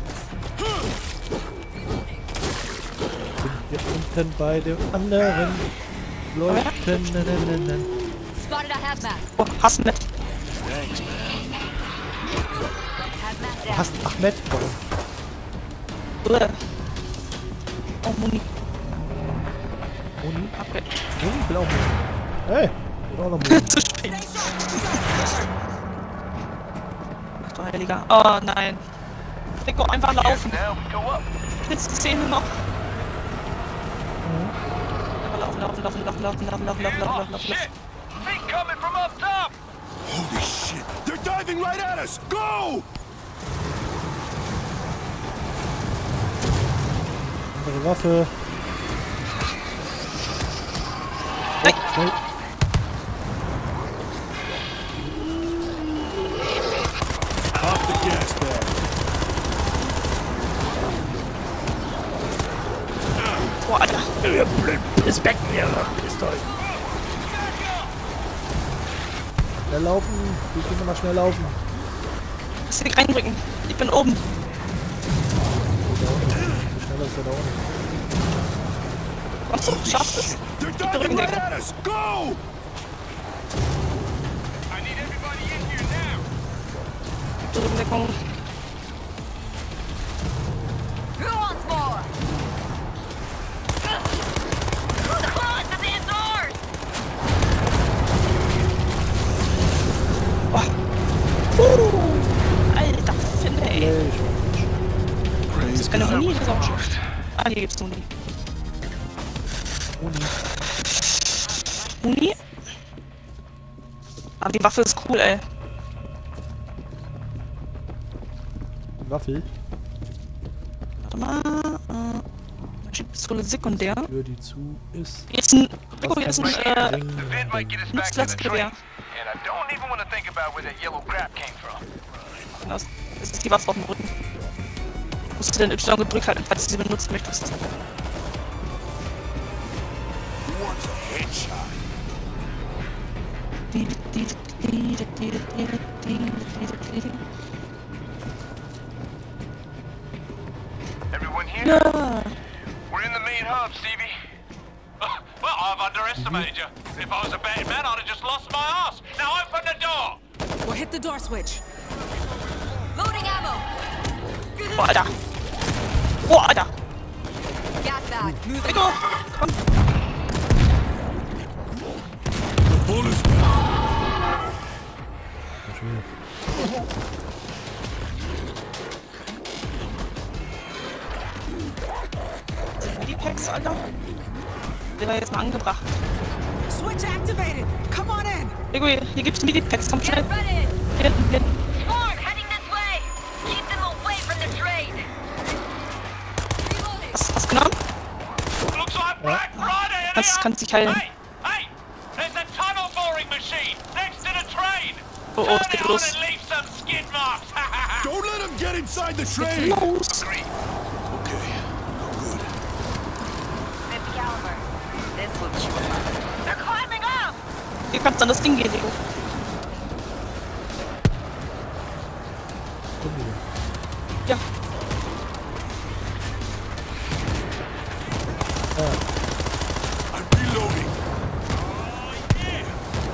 Bin hier unten bei dem anderen Leuten. Spotted a hazmat. Oh, Hassmet. Hazmat down. Hast Ahmed? Warum? Oh, Muni. Moni? Okay. Moni? Ich will auch Moni. Hey! Ich will auch noch Moni. Zu spät. Ach du Heiliger. Oh nein. Rico, einfach Yes, laufen. now we go up. Jetzt die Szene noch. Laufen, laufen, laufen, laufen, laufen, laufen, laufen, laufen, Oh, laufen, laufen, shit! Thing coming from up top! Holy shit! They're diving right at us! Go! Waffe. Nein. Schnell. Pop the gas bag. Boah, Alter. Pissbecken, ja, Pisszeug. Schnell laufen. Wir können mal schnell laufen. Lass dich reindrücken. Ich bin oben. Wie schneller ist der da unten? Kommst du? Schaffst es? They're diving right at us! Go! I need everybody in here now. Rückendeckung. Who wants more? Close, the indoors! Alter, finde ey. Nee, ich war Praise Ist keine God. Muni? Das ist auch schlecht. Ah, hier gibt's Muni. Muni? Aber die Waffe ist cool, ey. Waffel. Warte mal. Maschinenpistole sekundär. Tür, die zu ist. Hier ist ein. Rico, hier ist ein. The vid might get us back to the Nutzplatzgewehr. train. And I don't even want to think about where that yellow crap came from. Das ist die Waffe auf dem Rücken. Musst du den Y gedrückt halten, falls du sie benutzen möchtest. Who wants a headshot? Everyone here? Ja. We're in the main hub, Stevie. Well, I've underestimated you. If I was a betting man, I'd have just lost my ass. Now open the door! We'll hit the door switch. Loading ammo. Boah, Alter. Boah, Alter. Gas bag. Rico, komm. The bullets back. Die Packs, Alter. Der war jetzt mal angebracht. Switch activated. Come on in. Rico, hier gibt's Midi-Packs, komm schnell. Get ready. Hier hinten, hier hinten. Swarm, heading this way! Keep them away from the train! Reloading. Was genommen? Looks like Black Friday in Kannst dich heilen. Hey, hey! There's a tunnel boring machine next to the train! Oh, Turn es it geht on los. and leave some skid marks! Don't let him get inside the train! Los. Okay, no good. 50 caliber. This will chew them up. They're climbing up! Hier kannst du an das Ding gehen, Rico. Ja. I'm reloading. Oh, yeah.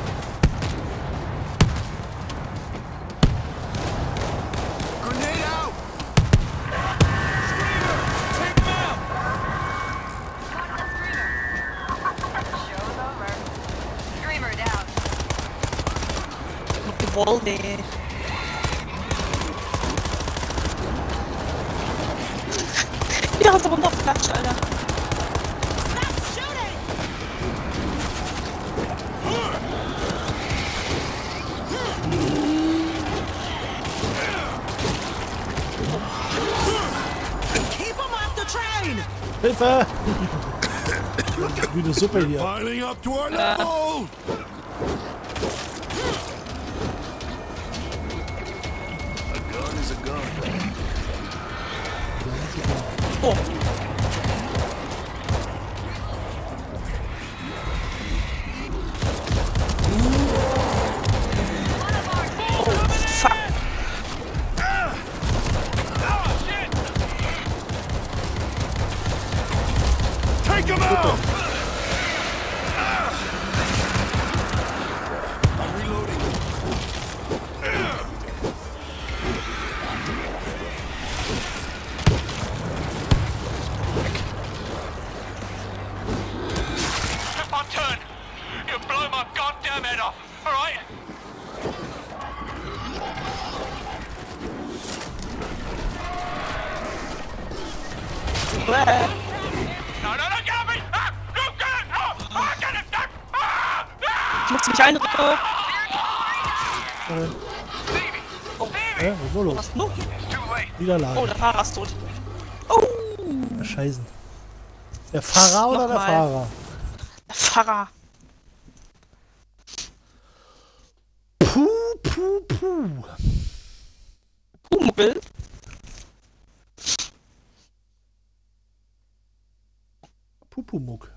Grenade out! Screamer! Take him out! Got the screamer. Show's over. Screamer down. Noch die Wolle. Ja, so runterflatscht, Alter. Stop shooting. Keep them off the train. Hilfe! Wie eine Suppe hier. Piling up to our level! A gun is a gun. Oh. Oh, fuck. Take him out! I'm reloading. If I turn, you'll blow my goddamn head off, alright? Bäh. No, get me! Ah, no, get it! Oh, get it! Ah, ah! Ich muss mich einrücken. Was ist so los? Was nun? It's too late. Oh, Niederlage. der Fahrer ist tot. Oh. Scheißen. Der Fahrer oder der Nochmal. Fahrer? Der Pfarrer. Puh, puh, puh. Pumuckl. Pupumuck.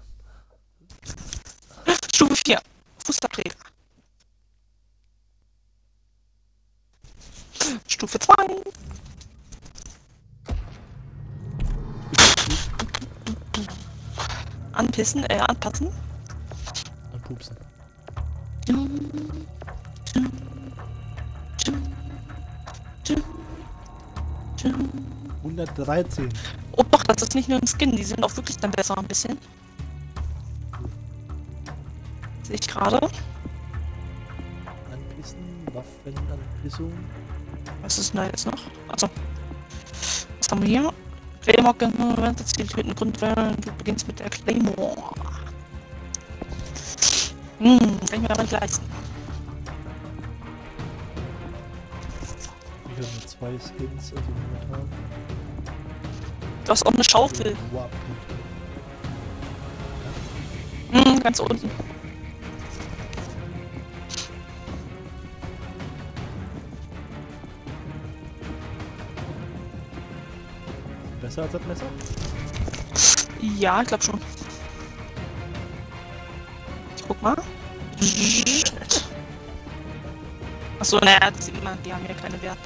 Stufe 4. Fußabtreter. Stufe 2. Anpassen. Anpupsen. 113. Oh doch, das ist nicht nur ein Skin, die sind auch wirklich dann besser ein bisschen. Sehe ich gerade. Anpissen, Waffenanpissung. Was ist denn da jetzt noch? Achso. Was haben wir hier? Claymore, das zielt mit einem Grundwehr. Du beginnst mit der Claymore. Kann ich mir aber nicht leisten. Ich habe nur 2 Skins, also momentan. Du hast auch eine Schaufel. Wow. Ganz unten. Besser als das Messer? Ja, ich glaube schon. Ich guck mal. Achso, naja, die haben ja keine Werte.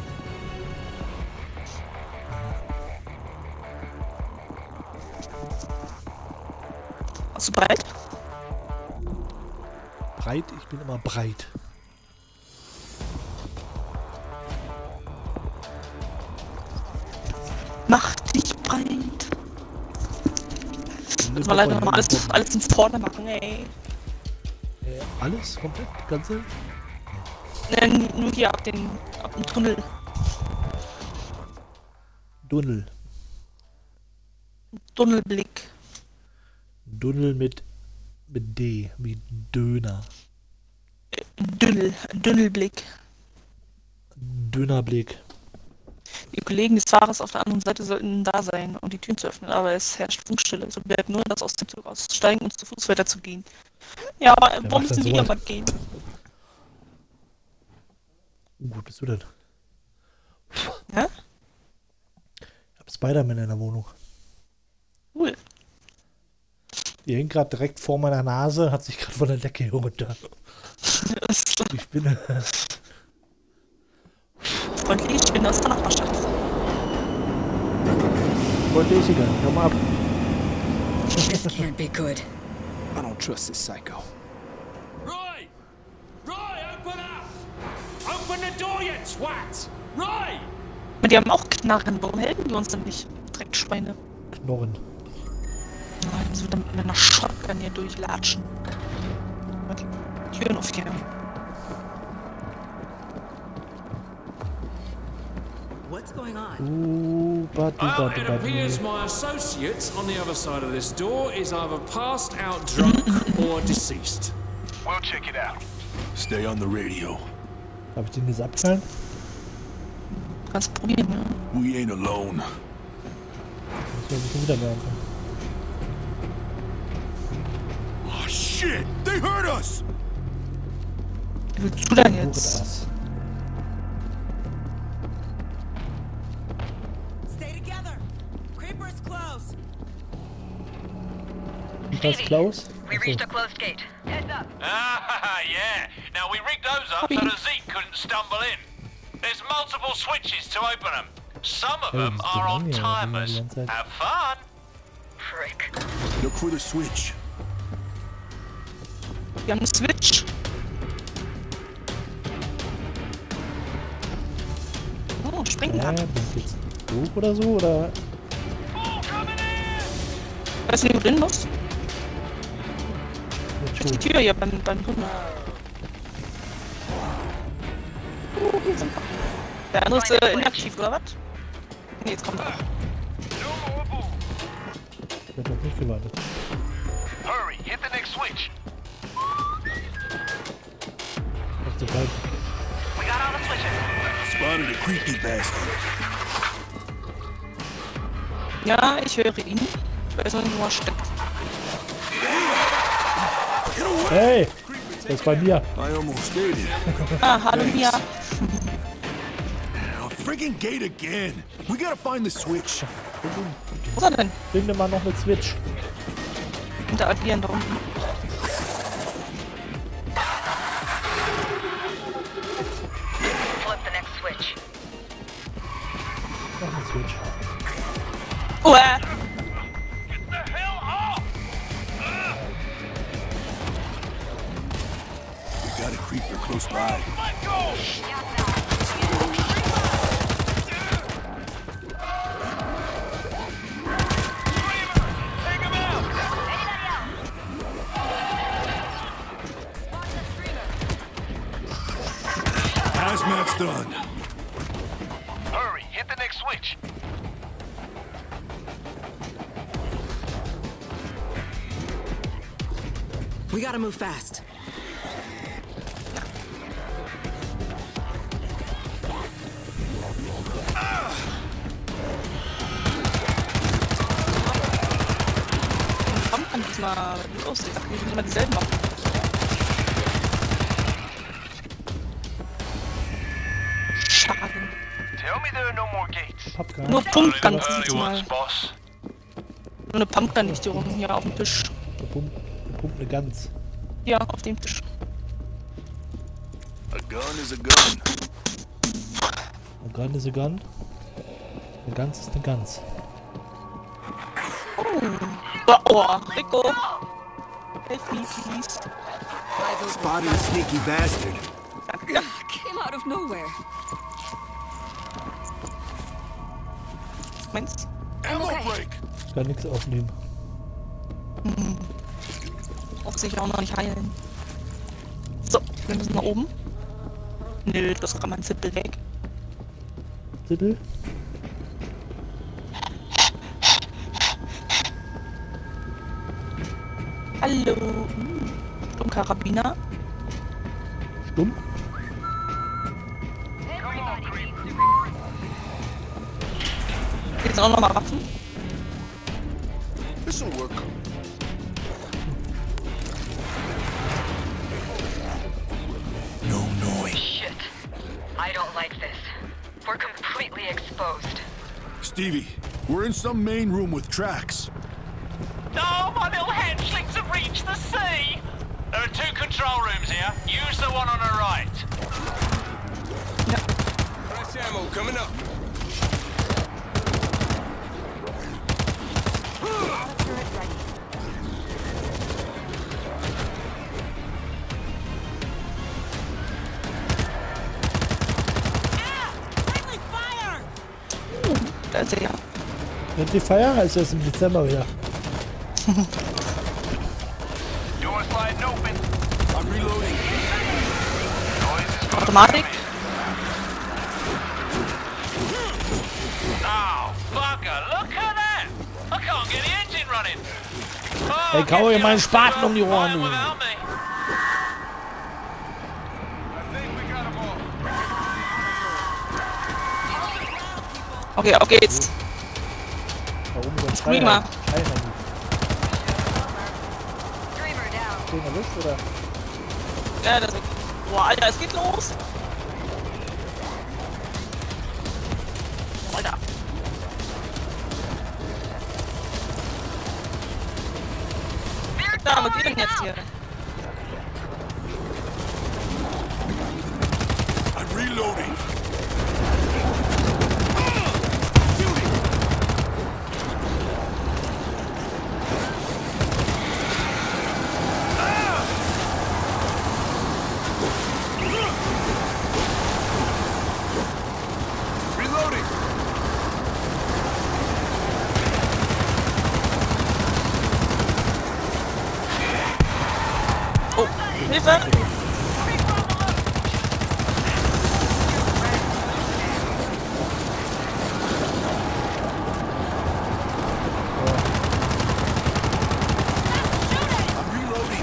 Hast du breit? Breit? Ich bin immer breit. Mach dich breit. Müssen wir leider nochmal alles in vorne machen, ey. Alles komplett? Ganze? Nur hier ab dem Tunnel. Dunnel. Tunnelblick. Dunnel mit D, wie Döner. Dünnelblick. Dönerblick. Die Kollegen des Fahrers auf der anderen Seite sollten da sein, um die Türen zu öffnen, aber es herrscht Funkstille. So bleibt nur das aus dem Zug aussteigen und zu Fuß weiterzugehen. Ja, aber warum müssen wir aber gehen? Wo bist du denn? Ja? Ich hab Spider-Man in der Wohnung. Cool. Die hängt gerade direkt vor meiner Nase, hat sich gerade von der Decke runter. Ich bin... Freundlich, ich bin aus der Nachbarstadt. Freundlich, egal, komm mal ab. This can't be good. I don't trust this psycho. Roy! Roy, open up! Open the door, you twat! Roy! Die haben auch Knarren, warum helfen die uns denn nicht? Dreckschweine. Knorren. Nein, so dann mit einer Shotgun hier durchlatschen. Türen aufgehen. What's going on? It appears my associate on the other side of this door is either passed out drunk or deceased. We'll check it out. Stay on the radio. Hab ich den jetzt abgefallen? Kannst probieren, ja. We ain't alone. Muss ich schon wieder mehr anfangen. Oh shit! They heard us! Wie willst du denn jetzt? Das. Stay together. Creeper's close. Was, Klaus? We reached a closed gate. Heads up. Ah, yeah. Now we rigged those up so that Zeke couldn't stumble in. There's multiple switches to open them. Some of them are on timers. Have fun. Frick. Look for the switch. Wir haben eine Switch. Oh, springen Ja, ab. bin ich jetzt hoch oder so, oder? Weißt du, wo du hin musst? Jetzt Durch die schon. Tür hier beim Tunnel. Oh, hier sind wir. Der andere ist inaktiv, oder was? Nee, jetzt kommt er. Ich hab noch nicht gewartet. Hurry, hit the next switch. Auf der Seite. We got all the switches. Spotted a creepy bastard. Ja, ich höre ihn. Ich weiß noch nicht, wo er steckt. Hey! Der ist bei mir. I almost stayed here. Ah, hallo Mia. Oh, friggin' gate again. We gotta find the switch. Wo ist er denn? Finde mal noch eine Switch. Interagieren da unten. Flip the next switch. Noch eine Switch. Oh, Get the hell off! We got a creeper close by. Let go! Take him out! Hazmat's done. Hurry, hit the next switch. We gotta move fast. Kommt man diesmal los? Ich dachte, wir sind immer dieselben machen. Schade. Tell me there are no more gates. Hab gar Nur nicht. Pumpguns Early diesmal. ones, boss. Nur eine Pumpgun liegt hier rum, hier auf dem Tisch. Pumpt eine Gans. Ja, auf dem Tisch. A gun is a gun. Eine Gun ist eine Gun. Eine Gans ist eine Gans. Oh, Rico. Help me, please. Spotted a sneaky bastard. Came out of nowhere. Meins? Ammo Okay. break. Kann nichts aufnehmen. Braucht sich auch noch nicht heilen. So, wir müssen nach oben. Nö, das ist mein Zippel weg. Titel? Hallo. Karabiner. Stumm? Jetzt auch nochmal Waffen. This'll work. No noise. Shit. I don't like this. We're completely exposed. Stevie, we're in some main room with tracks. No, my little hatchlings have reached the sea! There are 2 control rooms here. Use the one on the right. Fresh ammo coming up. Friendly fire! Da ist er ja. Friendly Fire heißt das im Dezember wieder. Door sliding open. I'm reloading. Noise is gonna Automatik. Oh, bugger, look at that! I can't get the engine running. Oh, Hey, kau dir meinen Spaten um die Ohren, du. without me. I think we got them all. Okay, auf geht's. Warum so ein Screamer. Schreiner? Screamer down. Schöner Luft oder? Ja, das ist. Boah, Alter, es geht los. Alter. Da, was geht denn jetzt hier? I'm reloading. Reloading. Oh, Hilfe! I'm reloading.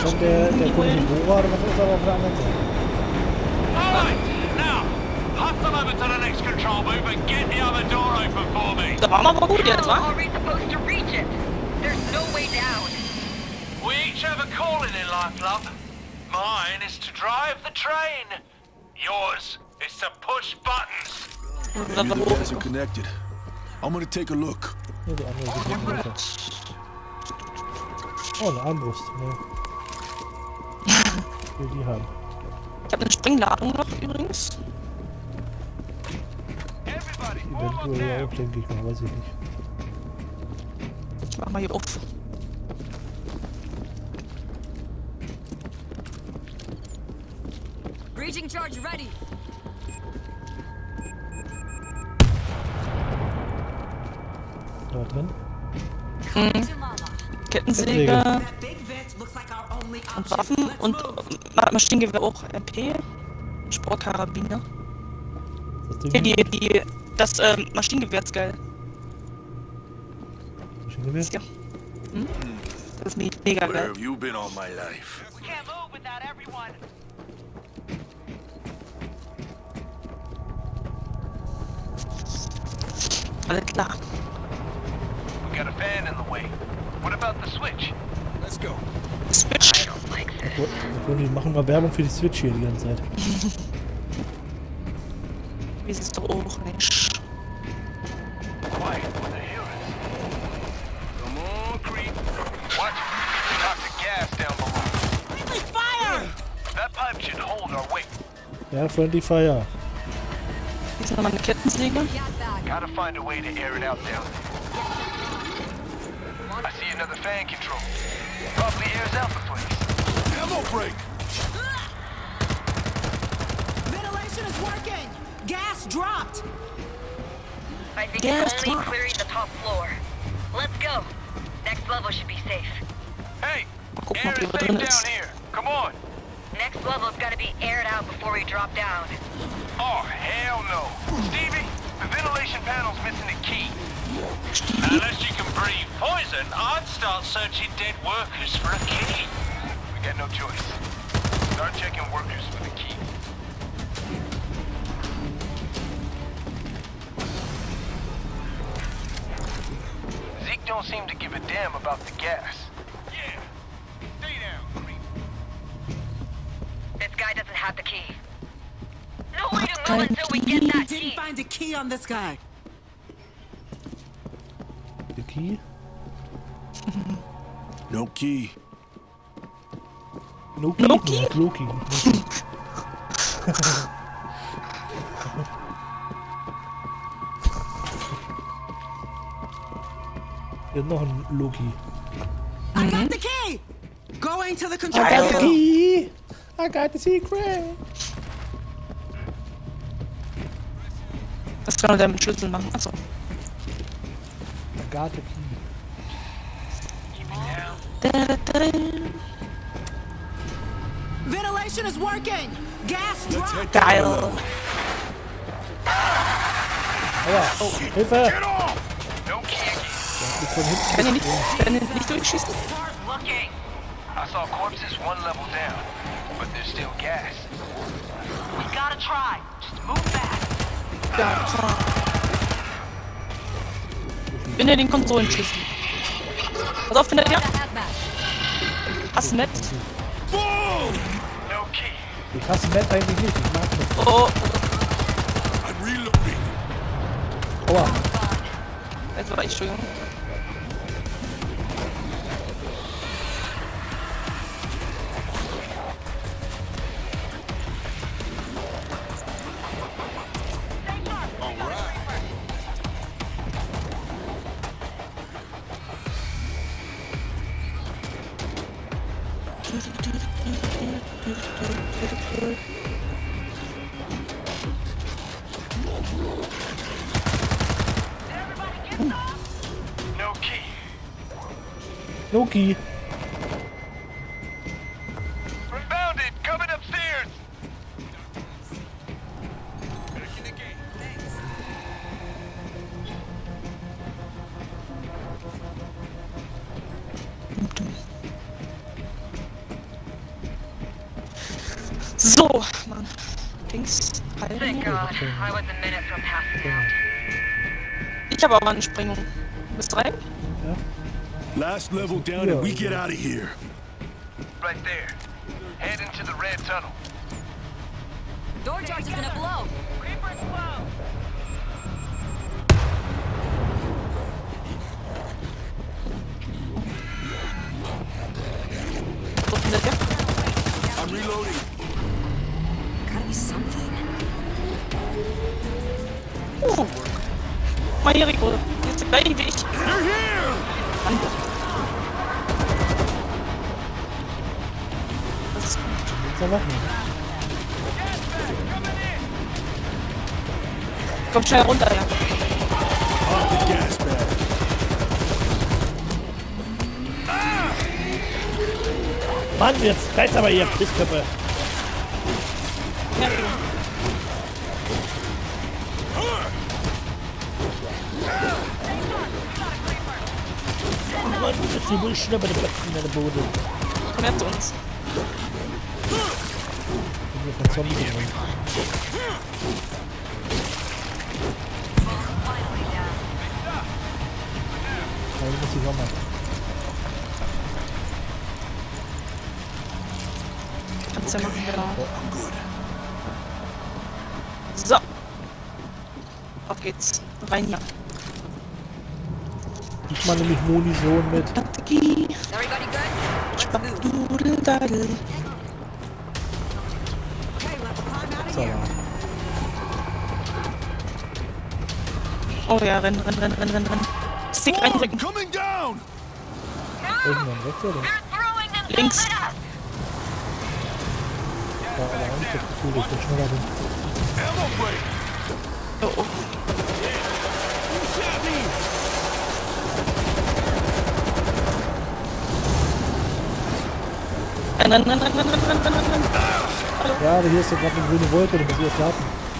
glaube, der komische Bohrer oder was ist aber auf der anderen Seite. Alright, now, hustle over to the next control booth and get the other door open for me. Da waren wir aber gut jetzt, How wa? are we supposed to reach it? There's no way down. We each have a calling in life, love. Mine is to drive the train. Yours is to push buttons. Maybe the guys are connected. I'm gonna take a look. Ja, die andere geht nicht weiter. Oh, eine Armbrust. Ne. Ich will die haben. Ich habe eine Springladung noch übrigens. Eventuell auch, denke ich mal, weiß ich nicht. Ich mach mal hier auf. Breaching charge ready. Da drin. To mama. Kettensäge That big vent looks like our only und option. Waffen Let's und move. Maschinengewehr auch MP. Sportkarabiner. Das Ding Hier, das Maschinengewehr ist geil. Maschinengewehr? Ja. Hm? Das ist mega Where geil. have you been all my life? We can't move without everyone. Alles klar. We got a fan in the way. What about the switch? Let's go. Switch. Obwohl, die machen mal Werbung für die Switch hier die ganze Zeit. Wie ist es doch auch nicht. Quiet when they hear us. Come on, creep. Watch it. Knock the gas down below. Friendly fire! That pipe should hold our weight. Ja, Friendly Fire. Hier ist nochmal eine Kettensäge. Gas bag. Gotta find a way to air it out down there. I see another fan control. Probably airs out the place. Ammo break. Ventilation is working! Gas dropped! I think Gas it's only dropped. clearing the top floor. Let's go. Next level should be safe. Hey, Mal gucken, air ob is hier safe drin down ist. here. Come on. Next level's gotta be aired out before we drop down. Oh, hell no. Stevie, the ventilation panel's missing a key. Unless you can breathe poison, I'd start searching dead workers for a key. We got no choice. Start checking workers for the key. Zeke don't seem to give a damn about the gas. Yeah. Stay down, creep. This guy doesn't have the key. No way to move until we get that Didn't key. find a key on this guy. The Key? No key. Loki? Loki? Ja, Loki. Hier ist noch ein Loki. I got the key! Going to the I control got the room. key! I got the secret! Was kann man denn mit Schlüssel machen? Achso. I got the key. Ventilation is working! Gas Let's dropped! head down a Geil. level. Aua! Oh, Hilfe! Get off! No key again. Ich von hinten. Kann ihr nicht durchschießen? Start looking. I saw corpses one level down, but there's still gas. We gotta try. Just move back. Ja, klar. Bin ja den Konsolenschlüssel. Pass auf, hinter dir. Hazmat. Hast du Met? No key. Ich hasse Matt eigentlich nicht. Ich mag Matt. Oh, I'm reloading. Aua! jetzt war ich, Entschuldigung. No key. Loki! We're found it. Coming upstairs. So, Mann. Links, halten. Thank God. I was a minute from passing out. Ich habe aber eine Sprengung. Du bist rein? Last level down and we get out of here. Right there. Head into the red tunnel. Door charge is gonna blow. Reaper's close. Wo findet ihr? I'm reloading. Gotta be something. Mal hier, Rico. Du bist der gleiche wie ich. They're here! Danke. Das ist gut. Soll machen. Komm schnell runter, ja. Off the gas bag. Mann, jetzt reizt aber ihr Pissköppe. Ja, Rico. Mann, jetzt die wohl schnell bei den Plätzen in der Bude. Komm her zu uns. Ich bin von Zombie geworden. Aber ich muss die Sommer. Kannst ja machen, genau. I'm good. So. Auf geht's. Rein hier. Diesmal nehme ich Moni-Sohn mit. Strategie. Everybody good? Let's move. Spadudeldadel. Okay, let's climb out of So. here. Oh ja, renn. Stick reindrücken. Coming down! Irgendwann rechts oder? They're throwing them Links. at us. Ja, aber auch nicht das Gefühl, ich bin schneller bin. Ammo break! Oh, oh. Shot me! Renn. Ja, aber hier ist doch gerade eine grüne Wolke, du musst jetzt warten.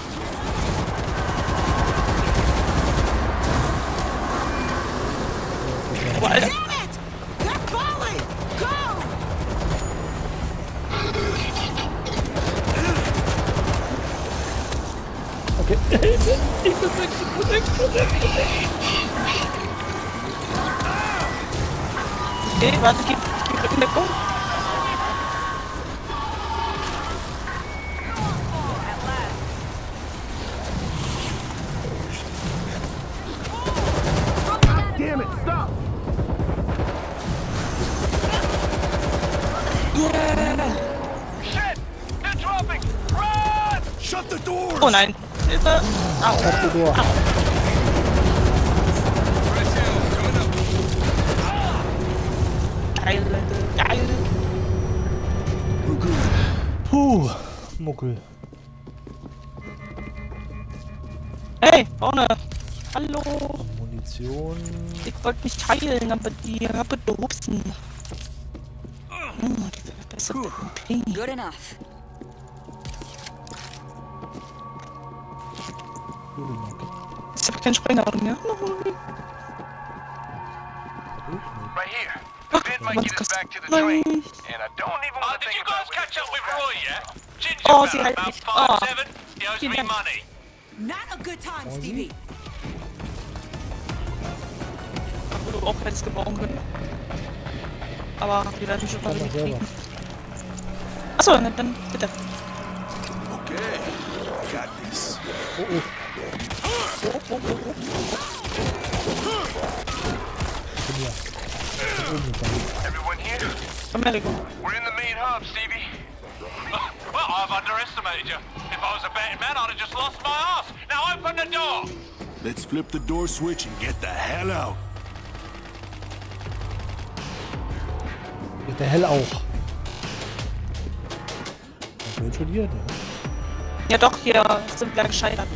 Oh, Alter. Damn it! They're falling! Go! Okay. Okay, warte, gib Rückendeckung. Damn it, stop! Yeah. Shit! They're dropping! Run! Shut the doors! Oh nein. Hilfe. Au. Shut the door. Geil, geil. We're good. Puh, Muckel. Hey, vorne. Hallo. Munition. Ich wollte mich heilen, aber die habe Dopsen. Die verbessert MP. Good enough. Ich habe keinen Sprengauto mehr. Right here. The vent might get us back to the train. And I don't even want to Did think you about guys catch up with Roy yet? Ginger Oh, fella, sie hält about mich. Oh. 5'7", he owes Vielen me Dank. money. Not a good time, Stevie. Wo du auch hättest gebrauchen können. Aber wir werden schon mal Kann man selber. kriegen. Achso, dann bitte. Okay, I got this. Oh, oh. Ich bin hier. Von oben gekommen. everyone here. Amerika. We're in the main hub, Stevie. Well, I've underestimated you. If I was a betting man, I'd have just lost my ass. Now open the door. Let's flip the door switch and get the hell out. Wird der hell auch. Das wird schon hier, ne? Ja doch, hier sind wir gescheitert.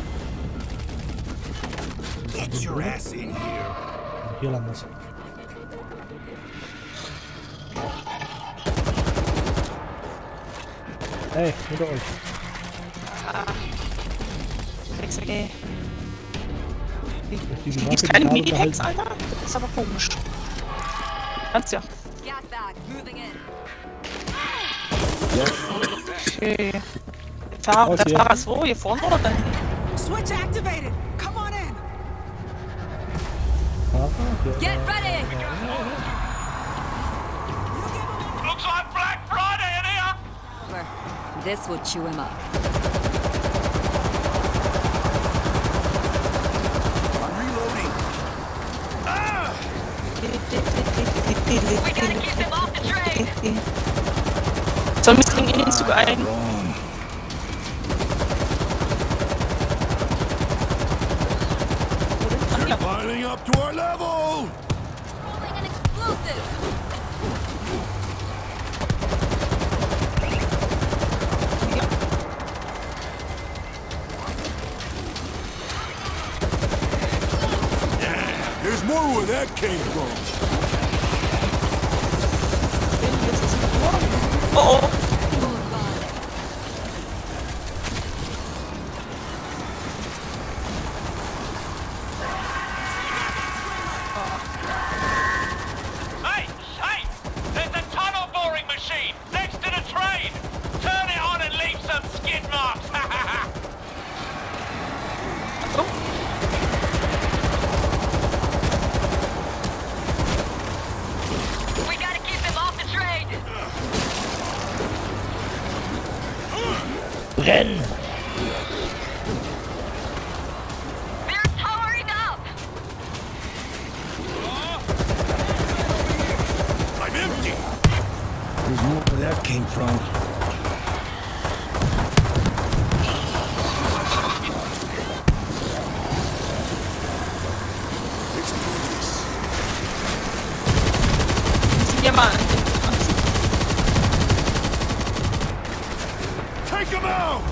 Get your ass in here. Hier lang muss. Hey, hinter euch. Wechsel. Die Gibt's Waffe, keine die Mini-Hacks, Kabel Alter? Das ist aber komisch. Kannst ja. Gas bag, moving in. Okay. Der Fahrer ist wo? Hier vorne oder da hinten? Switch activated. Come on in. Get ready! Looks like Black Friday in here! This will chew him up. I'm reloading. We gotta get them off the train. Sollen wir in den Zug ein? Lining up to our level. Rolling an explosive! There's more where that came from. Oh oh. Hey! Hey! There's a tunnel boring machine next to the train! Turn it on and leave some skid marks! We gotta keep them off the train. Brenn! They're towering up. I'm empty. There's more where that came from. Ja, mal. Take him out!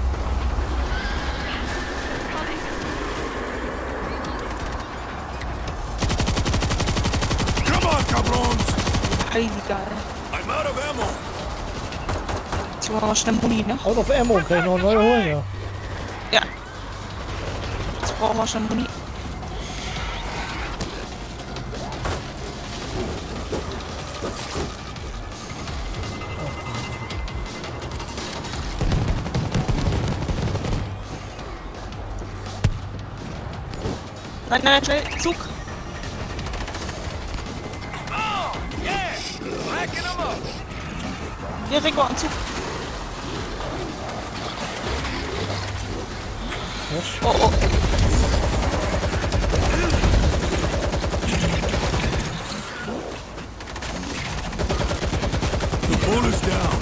Come on, cabrons! Heiliger. I'm out of ammo. Jetzt wollen wir mal schnell Muni, ne? Out of Ammo, kann ich noch neue holen, ja. Ja. Jetzt brauchen wir schon Muni. Nein, nein, schnell, Zug. Oh, yeah! Backing them up. Hier, Rico, am Zug. Oh, oh. The bull is down.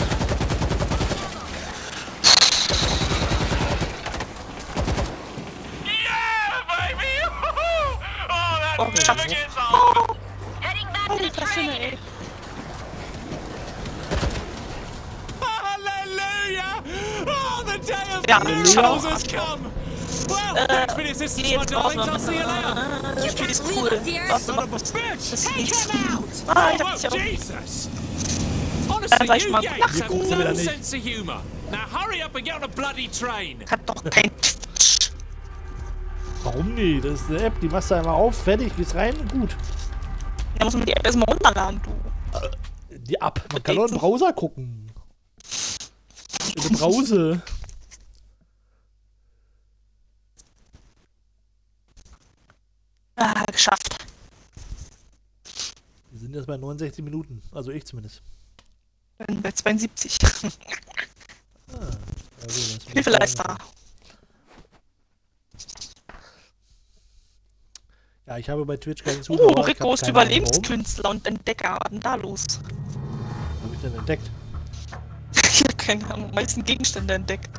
Yeah, baby! Oh, that Oh, never Schatz. gets old! Heading back to the Alter Schwede, train. ey. Hallelujah! Oh, the day of Ja, miracles ciao. has come. Well, thanks for the assistance, my darlings. I'll see you later. Das Spiel ist can't cool. leave us here. Was Son du of a machst. bitch! Das Take ist him out! Ah, ich hab Oh, dich auch. Jesus! Sag Honestly, ich you mal, Yanks ach, have gucken Sie wieder no nicht. sense of humor. Now hurry up and get on a bloody train. Hat doch kein... Warum nie? Das ist eine App, die machst du einmal auf, fertig, gehst rein, gut. Da muss man die App erstmal runterladen, du. Die App. Man kann nur im Browser gucken. In der Brause. Ah, geschafft. Wir sind jetzt bei 69 Minuten. Also ich zumindest. Bin bei 72. Also Hilfeleister. Ja, ich habe bei Twitch keinen Zuschauer. ich Rico hab ist keine Ahnung, Überlebenskünstler und Entdecker. Was denn da los? warum. Hab ich denn entdeckt? Ich hab keine Ahnung, meisten Gegenstände entdeckt.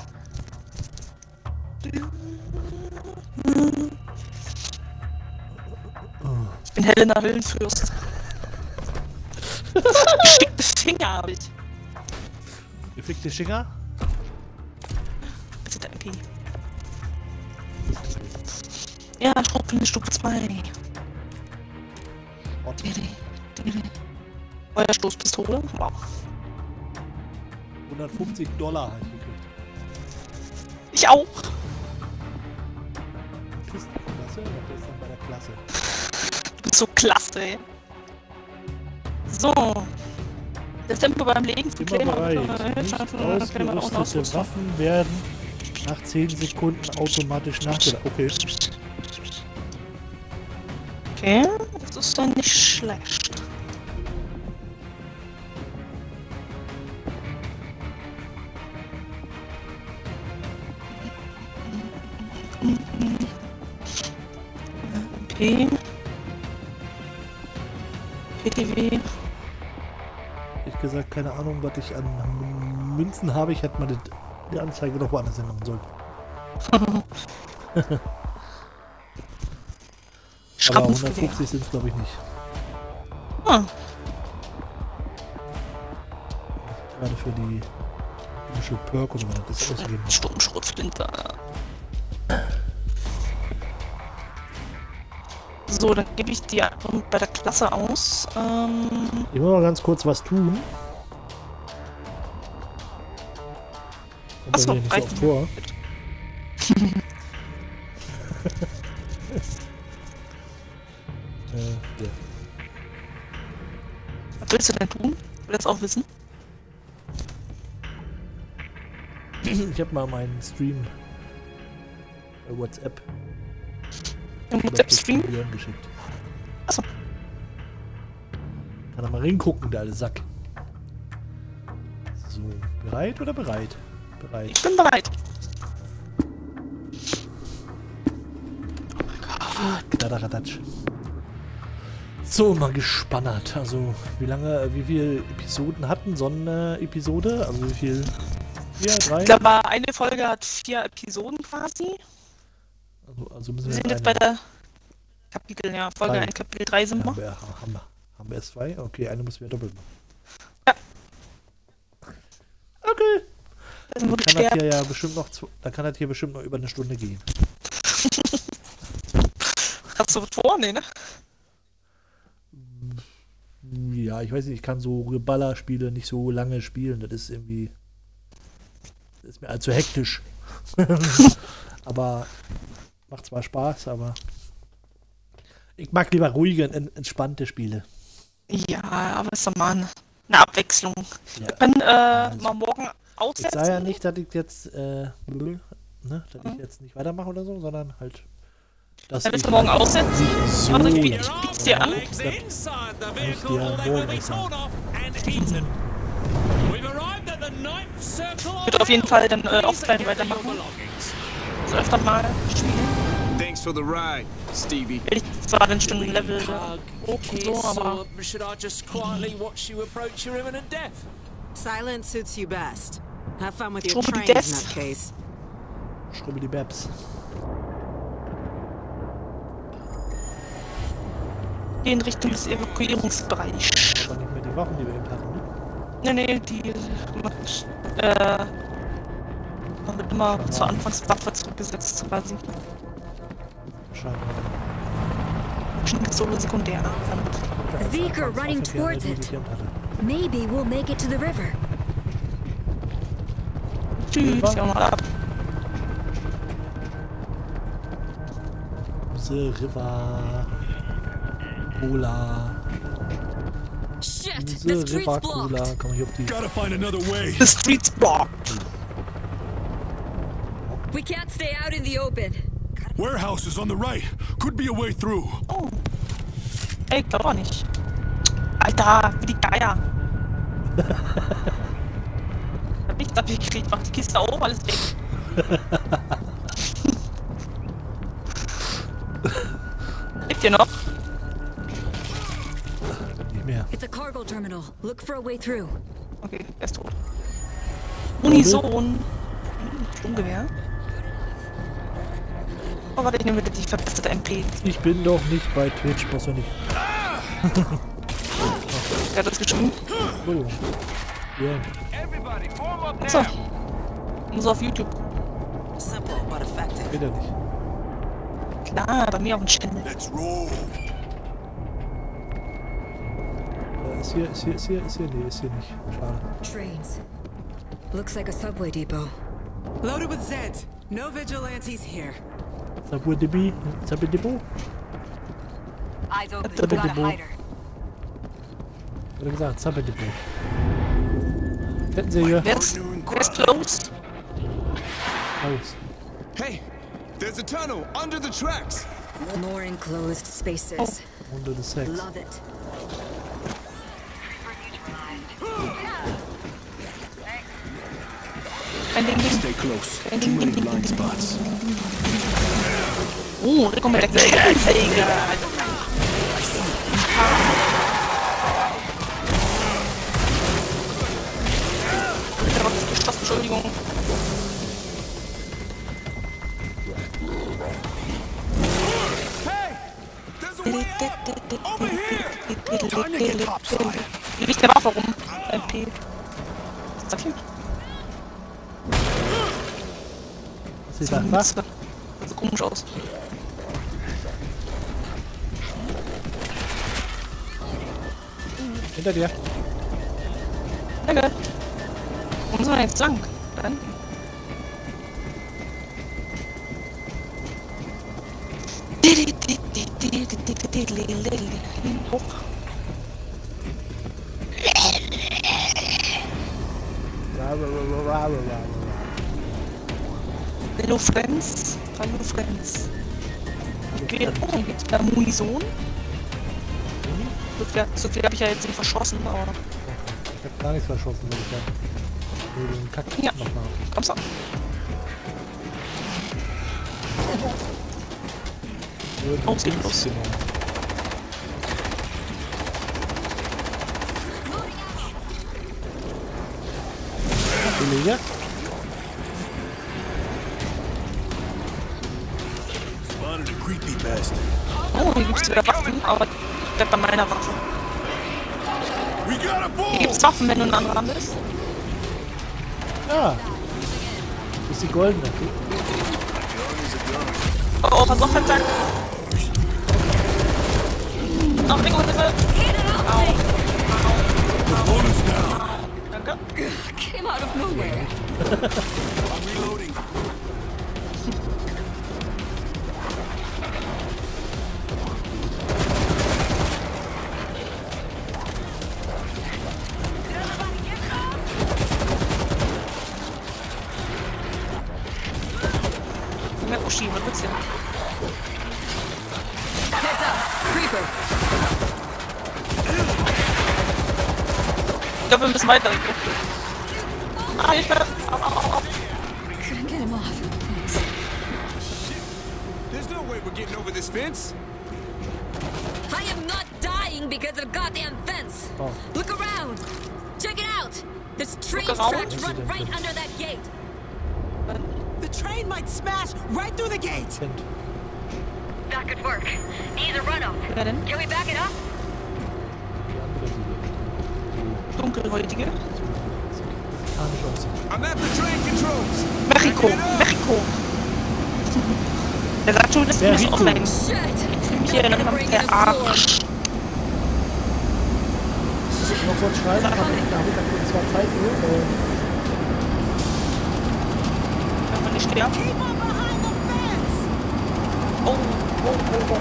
Ich bin Helena Höllenfürst. Gefickte Finger hab ich. Gefickte Schinger? Bitte danke. Ja, Schrotflinte Stufe 2. Feuerstoßpistole. Wow. $150 habe ich gekriegt. Ich auch. Pistenklasse? Was ist denn bei der Klasse? Du bist so klasse, ey. So. Das Tempo beim Legen von Immer Claymore. bereit. Nicht ausgerüstete Waffen werden nach 10 Sekunden automatisch nachgeladen. Okay. Okay, das ist dann nicht schlecht. P. PTW. Ich gesagt, keine Ahnung, was ich an Münzen habe. Ich hätte mal die Anzeige noch woanders hin machen sollen. Aber 150 sind es, glaube ich, nicht. Ah. Gerade für die komische Perk oder was das ausgegeben hat. Sturmschrotflinte. So, dann gebe ich die bei der Klasse aus. Ich muss mal ganz kurz was tun. Achso, nicht so auf Tor. Ja. Was willst du denn tun? Ich will das auch wissen. Ich habe mal meinen Stream bei WhatsApp. Im WhatsApp-Stream? Geschickt. Achso. Kann er mal reingucken, der alte Sack. So, bereit oder bereit? Bereit. Ich bin bereit. Kladderadatsch. So, mal gespannt. Also, wie viele Episoden hatten so eine Episode? Also, wie viel? 4, 3? Ich glaube, eine Folge hat 4 Episoden quasi. Also müssen Wir wir sind jetzt bei der Kapitel, ja, Folge 1, Kapitel 3 sind wir. Haben wir erst 2? Okay, eine müssen wir doppelt machen. Ja. Okay. Da sind wir Kann das hier ja bestimmt noch da kann das hier bestimmt noch über eine Stunde gehen. Hast du was vor? Nee, ne? Ja, ich weiß nicht, ich kann so Ballerspiele nicht so lange spielen. Das ist irgendwie. Das ist mir allzu hektisch. Aber macht zwar Spaß, aber ich mag lieber ruhige, entspannte Spiele. Ja, aber ist doch mal eine Abwechslung. Ja. Wir können mal morgen aussetzen. Ich sage ja nicht, dass ich jetzt dass ich jetzt nicht weitermache oder so, sondern halt dass willst du morgen aussetzen? So Also ich biet's dir an. Ich würde auf jeden Fall dann offline weitermachen. Also öfter mal spielen. Thanks for the ride, Stevie. Ich zwar dann schon Level hoch und so, aber should I just quietly watch you approach your imminent death? Silence suits you best. Have fun with your Schrubbel die trains in Death. that case. Schrubbel die Babs. gehen in Richtung des Evakuierungsbereichs. Aber nicht mehr die Waffen, die wir eben hatten, ne? Nee, die man wird immer zur Anfangswaffe zurückgesetzt, quasi. Schade. Solo sekundär. Zeke are running towards it. Maybe we'll make it to the river. Tschüss, ja mal ab. The River. Cola. Shit, The the street's River Cola. blocked. Komm ich auf die. Gotta find another way. The street's blocked. We can't stay out in the open. Warehouse is on the right. Could be a way through. Oh. Ey, glaub auch nicht. Alter, wie die Geier. Hab nichts abgekriegt, mach die Kiste auf, alles weg. Lebt ihr noch? Nicht mehr. It's a cargo terminal. Look for a way through. Okay, er ist tot. Unison. Sturmgewehr. Oh, warte, ich nehme bitte die verbesserte MP. Ich bin doch nicht bei Twitch, brauchst du nicht. Wer hat das geschrieben? Entschuldigung. Ja. Achso. Muss auf YouTube. Simple but effective. Geht ja nicht. Klar, bei mir auf dem Channel. Let's roll. Ist hier? Nee, ist hier nicht. Schade. Trains. Looks like a subway depot. Loaded with Zeds. No vigilantes here. Subway Depot? Eyes open. That's a We got a bit hider. Oder gesagt, Zappelgebiet. Kettensäge. Wer ist close? Aus. Hey, there's a tunnel under the tracks. More enclosed spaces. Runde des Sex. Love it. Ein Ding, Ding. Stay close. Ein Too Ding, many Ding, Ding, blind Ding, spots. Oh, da kommt der Kettensäge. Ich hab geschossen, Entschuldigung. Hey, there's a way out. Over here. Time to get topside. Wie liegt der Waffe rum? MP. Was ist das hier? Was ist das? Was? Sieht so komisch aus. Hinter dir. Danke. Wo müssen wir jetzt lang? Da hinten. Hoch. Hello Friends. Hallo Friends. Okay, oh, hier gibt's da Munition. So viel habe ich ja jetzt nicht verschossen, aber... Ich hab gar nichts verschossen, würde ich sagen. Nur den Kack Ja. nochmal. Komm's an. Oh, es geht los. Kollege? Spotted a creepy bastard. Oh, hier gibt's wieder Waffen, aber ich bleib bei meiner Waffe. We got a Hier bull. gibt's Waffen, wenn du ein anderer bist. Ja. Das ist die goldene. Oh, oh, pass auf, Fenster. Noch Rico, Hilfe. Au. The bull is down. Danke. Came out of nowhere. I'm reloading. Ja, Uschi, was willst du denn? Heads up. Creeper. Ich glaube, wir müssen weiter, Rico. Ah, Hilfe. Au, au, au, au. Couldn't get him off. Thanks. There's no way we're getting over this fence. I am not dying because of a goddamn fence. Oh. Look around. Check it out. This train around? tracks run right under that gate. The train might smash right through the gate. Kind. That could work. Need a run up. Wer denn? Can we back it up? Die andere, die Dunkelhäutige. mechanisch aussieht. I'm at the train controls. Mexiko. Mexiko. Der sagt schon, dass wir nicht Mexiko. online. Shit. Ich erinnere mich an der Arsch. Noch kurz schreiben, habe ich da kurz 2 Zeit für. Wenn man nicht sterben. Keep on behind the fence. Oh, oh, oh, oh.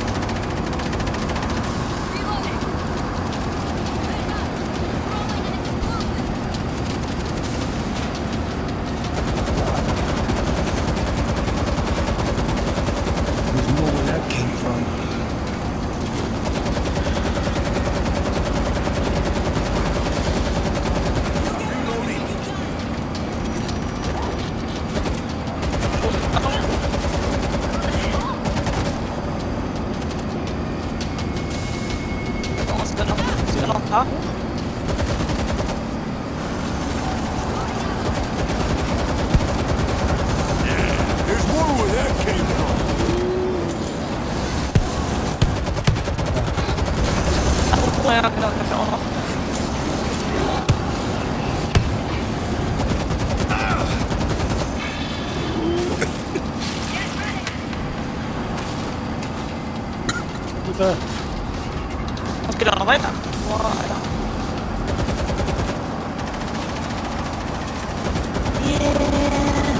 Reloading. There's more where that came from. Oh, es wird noch ein paar hoch. There's more where that came from. Oh ja, genau, das auch noch. Super. Das geht auch noch weiter. Boah, Alter. Yeah.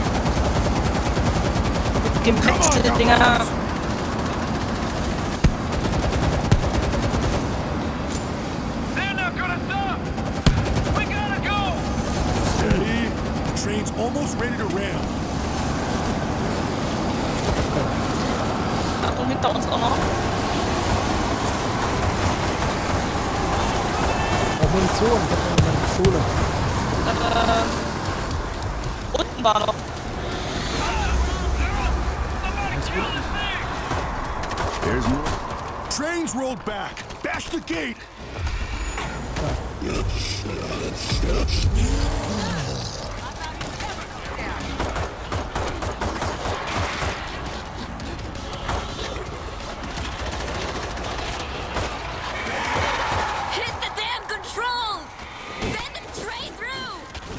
Gemetzte Dinger. They're not gonna Almost ready to ram. Achtung, hinter uns auch noch. Auch Munition, ich hab noch eine Pistole. Unten war noch. There's more. Trains rolled back. Bash the gate. Hit the damn controls! Send the train through!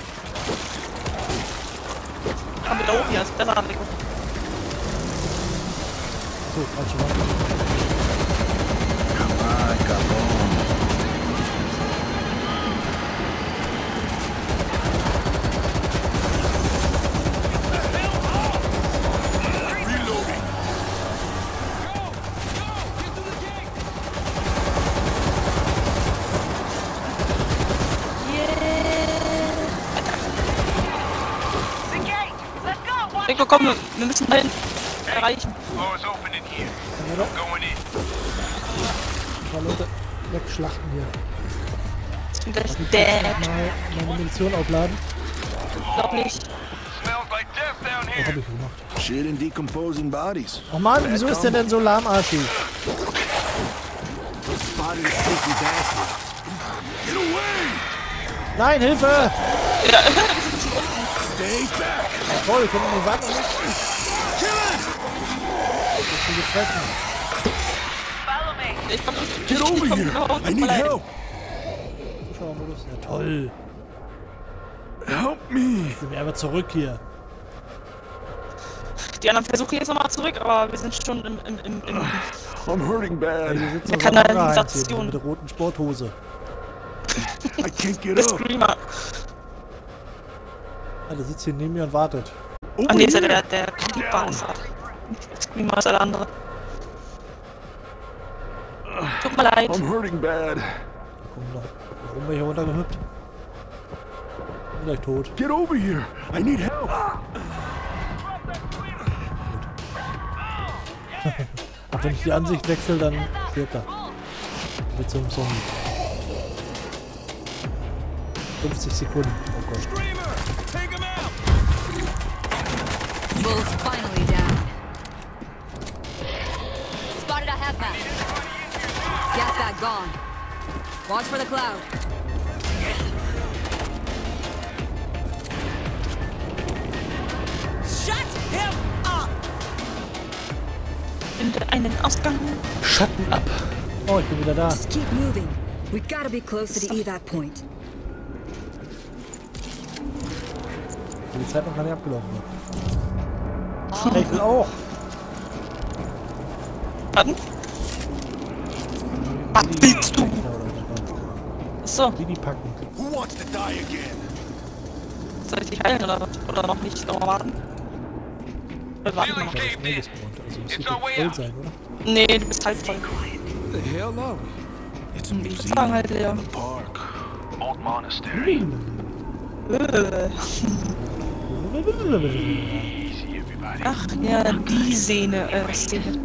Aber da oben, ja, ist besser anlegen. So, falsche Waffe. The gate! Let's go! Watch Rico, komm, wir müssen dahin erreichen. Floor is open in here. Ja, Going in. ein paar Leute wegschlachten hier. Ich bin gleich Ich muss dead. mal meine Munition aufladen. Glaub nicht. Smells like death down Was here. hab ich gemacht? Shit and decomposing bodies. Oh Mann, wieso ist der denn so lahmarschig? Spotted a sneaky bastard. Get away! Nein, Hilfe! Ja, Stay back! Toll, können wir die Wand nicht? Kill it! Ich bin gefressen. Follow me. ich komm nicht. Get over here! I need help! Zuschauermodus, ja toll. Help me! Sind wir einfach zurück hier. Die anderen versuchen jetzt nochmal zurück, aber wir sind schon im I'm hurting bad. Wir sitzen Der auf einer Kanalisation. mit der roten Sporthose. I can't get der up. Screamer. Ah, der sitzt hier neben mir und wartet. Ah ne, ist ja der Kriegbahnhof. Der Screamer ist der andere. Tut mir leid. I'm hurting bad. Warum bin ich hier runtergehüpft? Bin gleich tot. Get over here! I need help! Ach, wenn ich die Ansicht wechsle, dann stirbt er. Mit so einem Zombie. 50 Sekunden. Oh Gott. Bull's finally down. Spotted a hazmat. Gas bag gone. Watch for the cloud. Shut him up! Finde einen Ausgang. Schatten ab. Oh, ich bin wieder da. Just keep moving. We gotta be close to the evac point. Die Zeit noch gar nicht abgelaufen wird. Ich will auch. Warten. Was willst du? Achso, Wie die packen. Who wants to die again? soll ich dich heilen oder was? Oder noch nicht? Noch mal warten? Wir warten noch. Das ist neu gespawnt. Also es wird voll sein, oder? Nee, du bist halt voll. The hell are we? It's a museum. Fragen halt leer. Park. Old monastery. Easy, everybody. Ach ja, die Szene. Szene. Szene.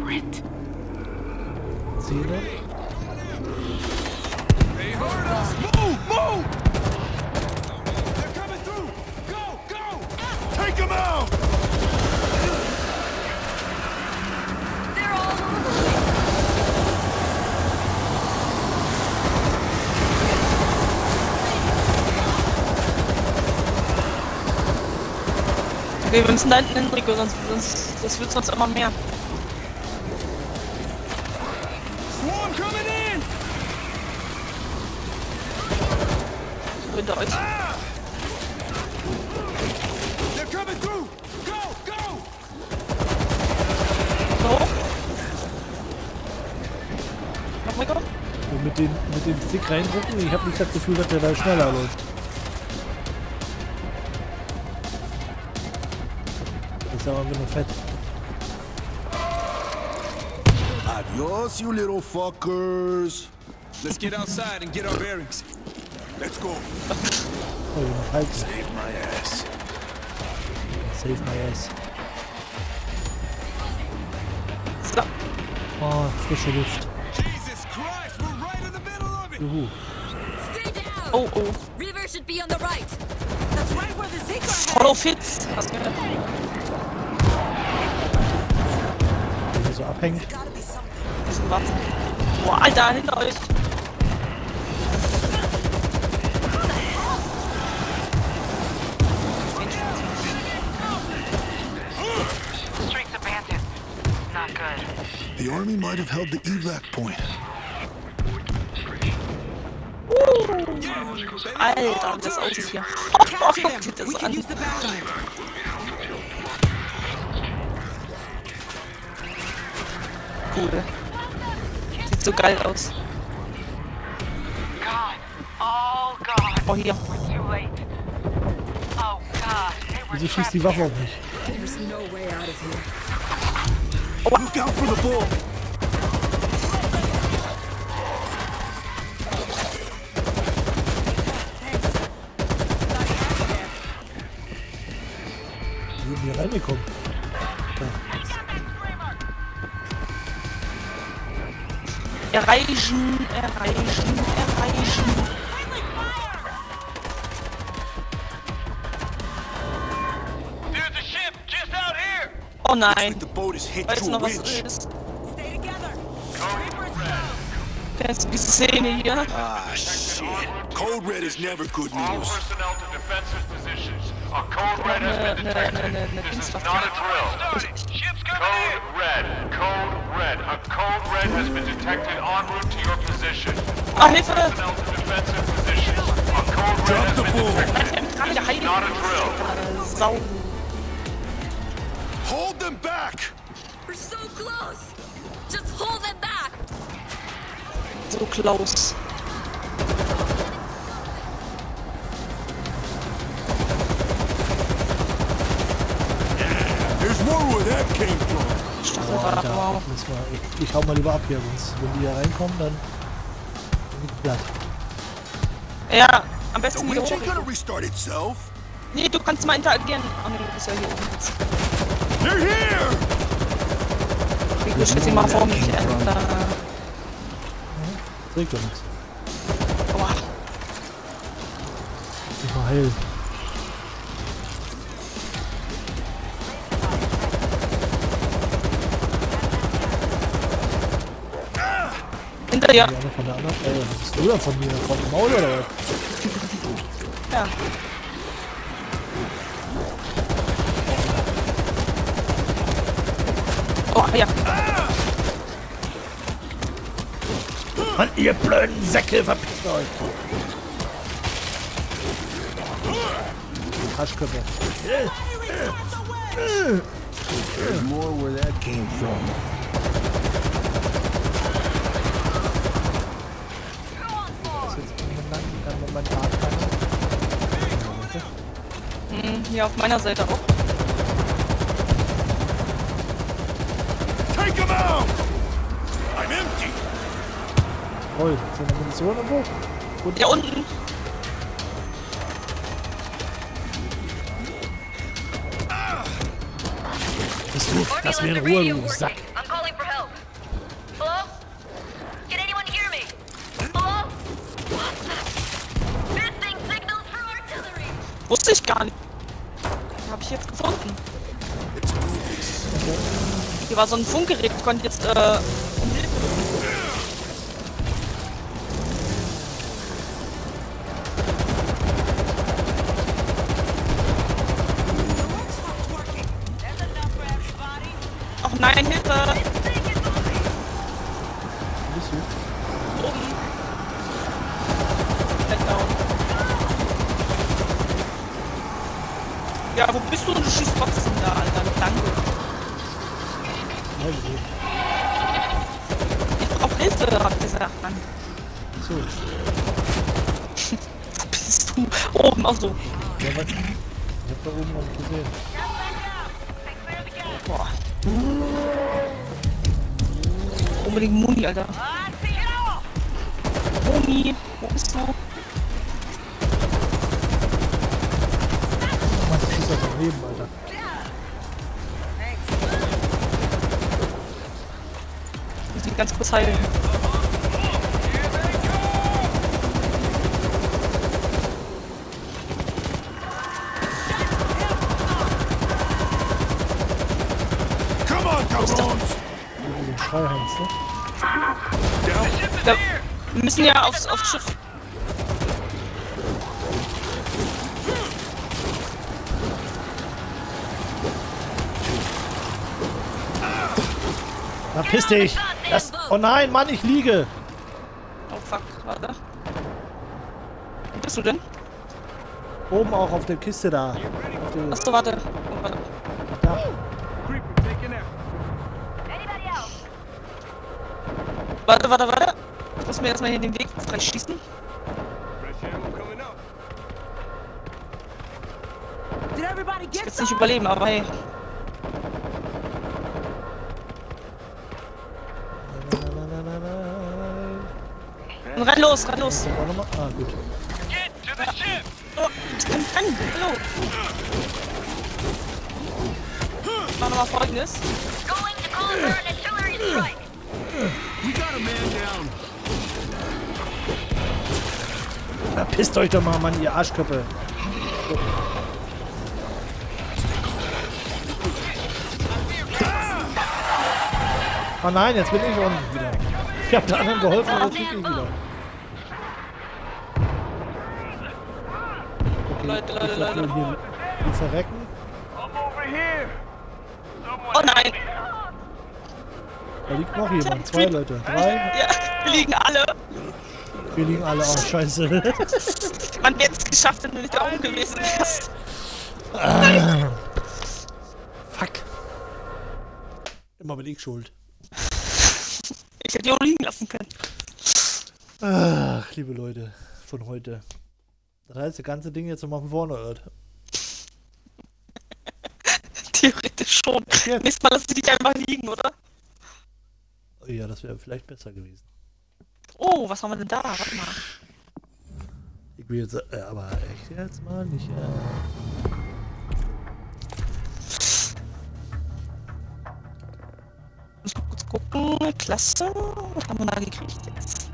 Move! Move! They're coming through! Go! Go! Take them out! They're all over. Okay, wir müssen da hinten hin, Rico, sonst das wird sonst immer mehr. Swarm coming in! Hinter euch. They're coming through! Go! Go! So. Noch Rico? Und mit den Stick reindrücken, ich habe nicht das Gefühl, dass der da schneller läuft. Das ist aber nur fett. Adios, you little fuckers! Let's get outside and get our bearings. Let's go! Oh, die noch halten. Save my ass. Save my ass. So. Oh, frische Luft. Jesus Christ, we're right in the middle of it. Juhu. Stay down. Oh, oh. Reaver should be on the right. That's right where the Zeke are headed. Follow Fitz. Hast du gehört? Der hier so abhängt. Gotta be something. Bisschen was. Boah, Alter, hinter euch. Streaks abandoned. Not good. The army might have held the evac point. Alter, das aussieht hier. Oh, Capture guck dir them. We das can an. use the backline. Cool. Sieht so geil aus. Gone. All gone. Oh, hier. We're too late. Oh, God. They were Wieso schießt trapped die Waffe auf mich? There's no way out of here. Look out for the bull. Wie sind die hier reingekommen? Erreichen, erreichen, erreichen. There's a ship just out here. Oh nein. The boat is hit Weißt du to a noch, was winch. ist? Stay together. Kennst du die Szene hier? Ah, shit. Code red is never good All news. personnel to defensive positions. A code red has been detected. This is not a drill. Ship's coming in. Code red. A code red has been detected en route to your position. Ah, Hilfe! Personnel to defensive positions. A code red has been detected. Ich hab mich gerade geheilt. Not a drill. Sau. Hold them back! We're so close. Just hold them back. So close. There's more where that came from. Oh, Stacheldraht, Alter, wow. müssen wir, ich hau mal lieber ab hier, sonst wenn die hier reinkommen, dann liegt platt. Ja, am The besten hier winch ain't oben. gonna restart itself. Nee, du kannst mal interagieren. Oh nee, du bist ja hier oben jetzt. They're here! Ich schätze mal vor mich. Trägt doch nichts. Boah. Ich mal heil. Hinter dir. Die andere von der anderen. Was bist du da von mir? Von dem Maul oder was? Ja. Oh, ja. Mann, ihr blöden Säcke, verpisst euch! Arschköpfe. There's more where that came from. Das ist jetzt momentan keiner. Hier auf meiner Seite auch. Take him out! I'm empty! Oh, ist da eine Munition irgendwo? Und Hier unten. bist du? Lass mir in Ruhe, du Sack. I'm calling for help. Hello? Can anyone hear me? Hello? This thing signals for artillery. Wusste ich gar nicht. Habe ich jetzt gefunden. Hier war so ein Funkgerät. Ich konnte jetzt um Hilfe rufen. Ach nein, Hilfe! Bist du? Oben. Head down. Ja, wo bist du? Du schießt trotzdem da, Alter. Danke. Nein, nee. Ich brauch Hilfe, hab gesagt, Mann. So. Wo bist du? Oben, ach so. Ja, was? Ich hab da oben noch nicht gesehen. Boah. Unbedingt Muni, Alter. Muni, wo bist du? Mann, du schießt auf dein Leben, Alter. ihn ganz kurz heilen. Come on, cabrones! Den Schreihans, ne? Ja, wir müssen ja aufs Schiff. Na, piss dich! Oh nein, Mann, ich liege! Oh fuck, warte. Wo bist du denn? Oben auch auf der Kiste da. Achso, warte. Oh, warte. Da. Creeper taken out. Anybody else? Warte. Ich muss mir erstmal hier den Weg freischießen. Fresh ammo coming up. Did everybody Ich get will jetzt nicht some? überleben, aber hey. Und renn los! Warte mal. Ah, gut. Get to the ship! Oh, renn! Hallo! Ich mach nochmal Folgendes. Going to call for an artillery strike. We got a man down. Na, pisst euch doch mal, Mann, ihr Arschköpfe. Oh nein, jetzt bin ich unten wieder. Ich hab der anderen geholfen, aber jetzt krieg ich wieder. Okay, Leute. ich sag nur hier die verrecken. I'm over here. Oh nein! Da liegt noch jemand. 2 Leute. 3. Ja, wir liegen alle. Wir liegen alle auf. Scheiße. Man hätte es geschafft, wenn du nicht da oben gewesen wärst. Fuck. Immer bin ich schuld. Ich hätte die auch liegen lassen können. Ach, liebe Leute von heute. Das heißt, das ganze Ding jetzt nochmal von vorne hört. Theoretisch schon. Jetzt? Nächstes Mal lass dich einfach liegen, oder? Ja, das wäre vielleicht besser gewesen. Oh, was haben wir denn da? Warte mal. Ich will jetzt, aber echt jetzt mal nicht, Muss mal kurz gucken. Klasse. Was haben wir da gekriegt jetzt?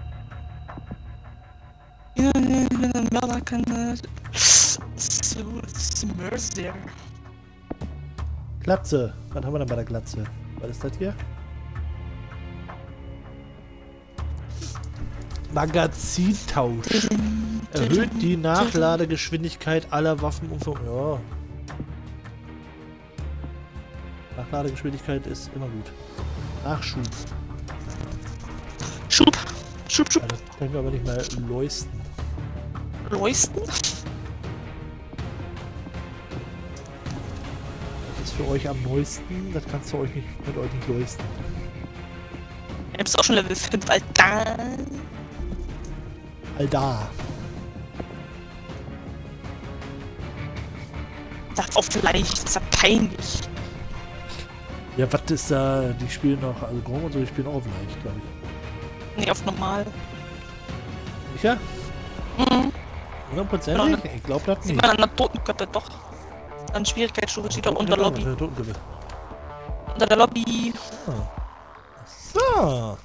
Mörder kann. So, Mercer. Glatze. Was haben wir denn bei der Glatze? Was ist das hier? Magazintausch. Erhöht die Nachladegeschwindigkeit aller Waffen und so. Ja. Nachladegeschwindigkeit ist immer gut. Nachschub. Schub. Ja, das können wir aber nicht mehr leuchten. Leuchten? Das ist für euch am neuesten. Das kannst du euch nicht mit euch nicht leuchten. Du bist auch schon Level 5, Alter. Alda. Sag auch vielleicht, ist ja peinlich. Ja, was ist da? Die spielen noch, also Grom und so, die spielen auch auf leicht, glaube ich. Nee, auf normal. Sicher? Mhm. 100%? Ich glaube das Sieht nicht. man an der Totenköppe doch. An Schwierigkeitsstufe steht auch unter Lobby. Unter der Lobby. So.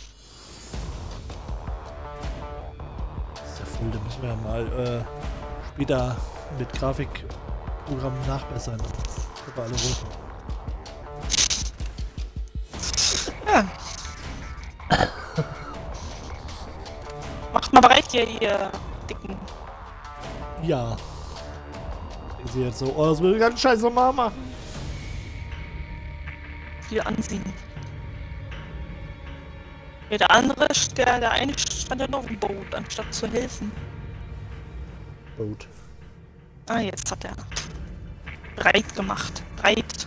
Ist ja voll, da müssen wir ja mal später mit Grafikprogrammen nachbessern. Über alle Runden. Ja. Macht mal bereit hier, ihr dicken. Ja. Ich sehe jetzt so, oh, das will ich ganz scheiße normal machen. Viel ansehen. Ja, der andere, der eine stand ja noch im Boot, anstatt zu helfen. Boot. Ah, jetzt hat er breit gemacht. Breit.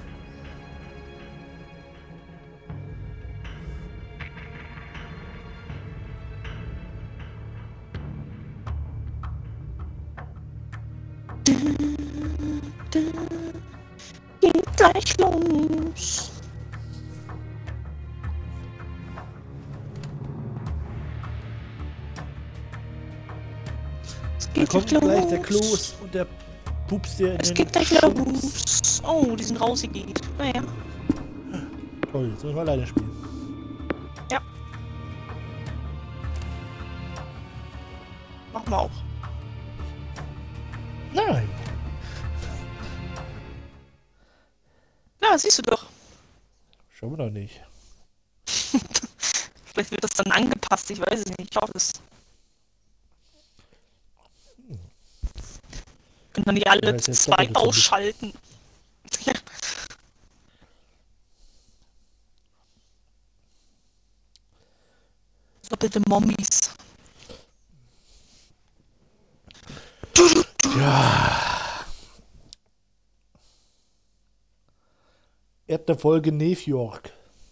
Geht gleich los. Es Da geht kommt gleich gleich der los. Kloß und der pupst dir in Es den geht gleich Schwanz. los. Oh, die sind rausgegangen. Naja. Toll, jetzt müssen wir alleine spielen. Machen wir auch. Nein. Ja, siehst du doch. Schauen wir doch nicht. Vielleicht wird das dann angepasst, ich weiß es nicht. Ich hoffe es. Können dann nicht alle Ja, zu jetzt zweit doppelt so ausschalten. Ja. Doppelte Mommies. Ja. Erste Folge New York.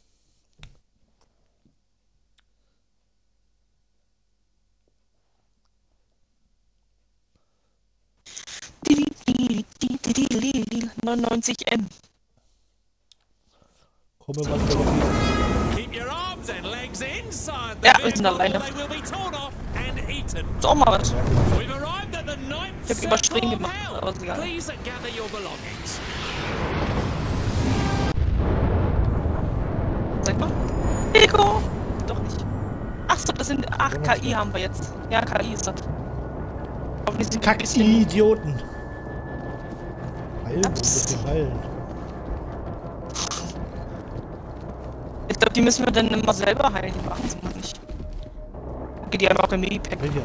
Die 99M. Komme was da. Keep your arms and legs inside the Ja, wir sind vehicle, alleine. or they will be torn off and eaten. Ist auch mal was. We've arrived at the ninth Ich hab circle überspringen of gemacht, hell. aber ist egal. Please gather your belongings. Sag mal. Nico! Doch nicht. Achso, das sind. Ach, KI haben wir jetzt. Ja, KI ist das. Hoffentlich sind die ein bisschen. Kack-Idioten. Heilen, wo müssen wir heilen? Ich glaube, die müssen wir dann immer selber heilen. Die machen es immer nicht. Okay, die haben auch ein Medipack. Welcher?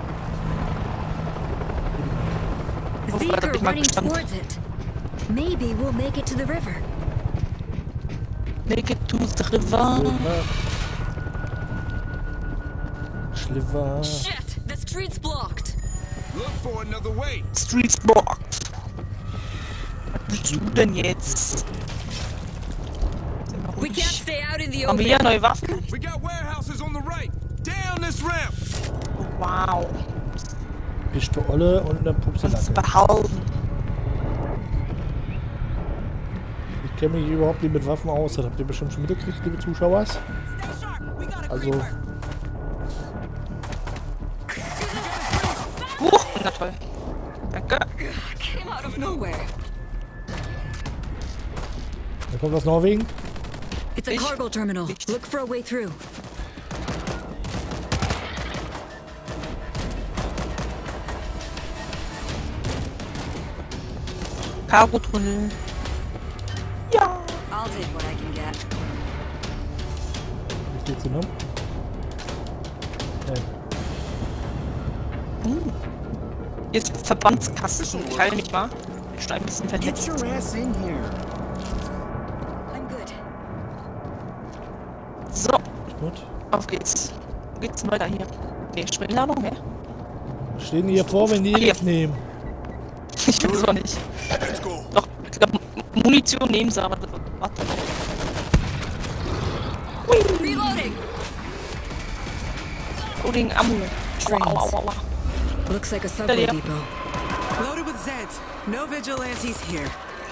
Zeke da hab are ich mal running gestanden. towards it. Maybe we'll make it to the river. Make it to the river. Schliver. Shit! The street's blocked. Look for another way. Streets blocked. Was willst du denn jetzt? Sei mal We can't ruhig. stay out in the Haben wir open. hier neue Waffen? We got warehouses on the right. Down this ramp. Wow. Bist du Olle und eine Das Pupselacke. behalten. Ich kenne mich überhaupt nicht mit Waffen aus. Das habt ihr bestimmt schon mitgekriegt, liebe Zuschauer. Also, Huch, na toll. Danke. Came out of nowhere. da kommt aus Norwegen. It's a Ich- cargo terminal. ich- Look for a way through. Cargo-Tunnel. Ja. I'll take what I can get. Wie steht's denn noch? Jetzt Verbandskasten. Teil nicht wahr? Ich stein ein bisschen vernetzt. ass in here. I'm good. So, Gut. auf geht's. Wo geht's denn weiter hier? Nee, Sprengladung, ne? Stehen hier vor, wenn die Ach, hier. nicht nehmen. Ich will das auch nicht. Let's go. Doch, ich glaube, Munition nehmen sie, aber warte. Reloading. Loading Ammo. Aua, aua, aua, aua. Looks like a subway Yeah. depot. Loaded with Zeds. No vigilantes here.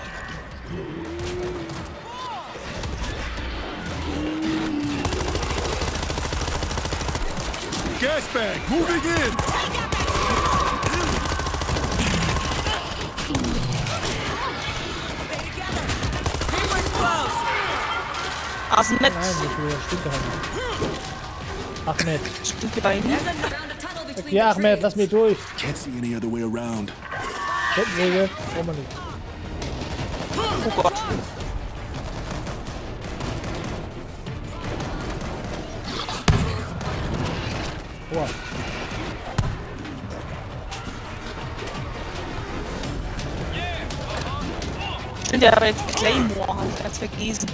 Gas bag, moving in. Hammer's close. Asenmet. Nein, nicht wieder. Stimmt doch nicht. Ahmed. Stinkebein. Found a tunnel between Ja, the Ahmed, lass mich durch. Can't see any other way around. Kettensäge. Brauchen wir nicht. Oh Gott. Boah. Stimmt, der aber jetzt Claymore hat ganz vergessen.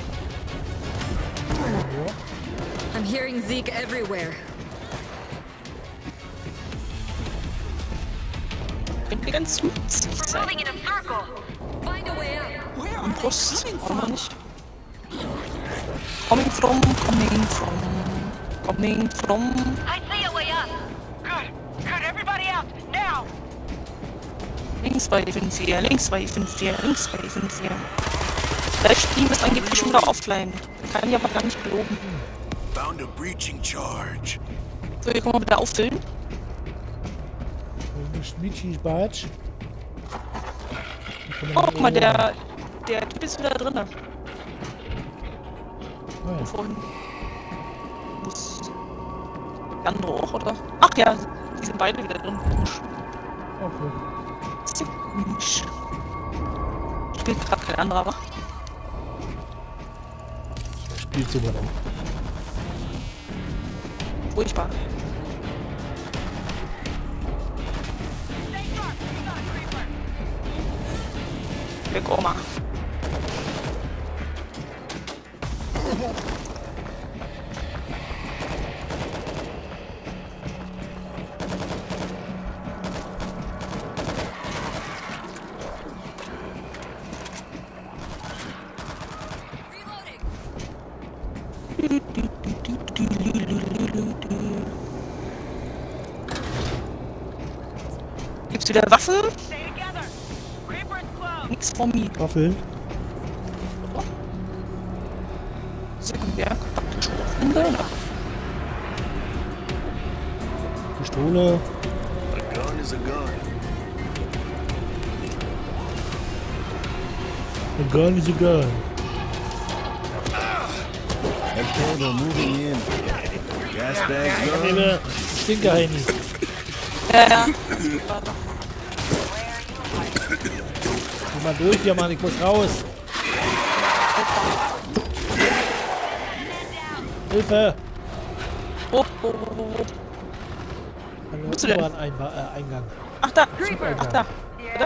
I'm hearing Zeke everywhere. Könnte ganz witzig sein. Moving in a circle. Find a way out. Where are Am they Brust, coming auch noch from? nicht. Coming from. I see a way up. Good. Good. Everybody out. Now. Links 254, links 254, links 254. Der Stream ist angeblich schon wieder offline. Kann ich aber gar nicht geloben. Found a breaching charge. So, hier können wir wieder auffüllen. Schmiedschis Batsch. Oh, guck mal, der Typ ist wieder drin. Vorhin. Muss. Der andere auch, oder? Ach ja, Die sind beide wieder drin. Komisch. Okay. Sehr komisch. Spielt gerade kein anderer, aber. Spielt sogar noch. Furchtbar. Weg, Oma. Gibt's wieder Waffen? Nix von mir. Waffel. Sekundär, kompakte Schrotflinte. Pistole. A gun is a gun. A gun is a gun. Okay, we're moving in. Gas bags done. Stinkerheini. Ja. Geh mal durch hier, Mann, ich muss raus. Hilfe! Oh. Hallo, Bist du denn? Eingang. Ach da. Zugeingang. Ach da. Oder?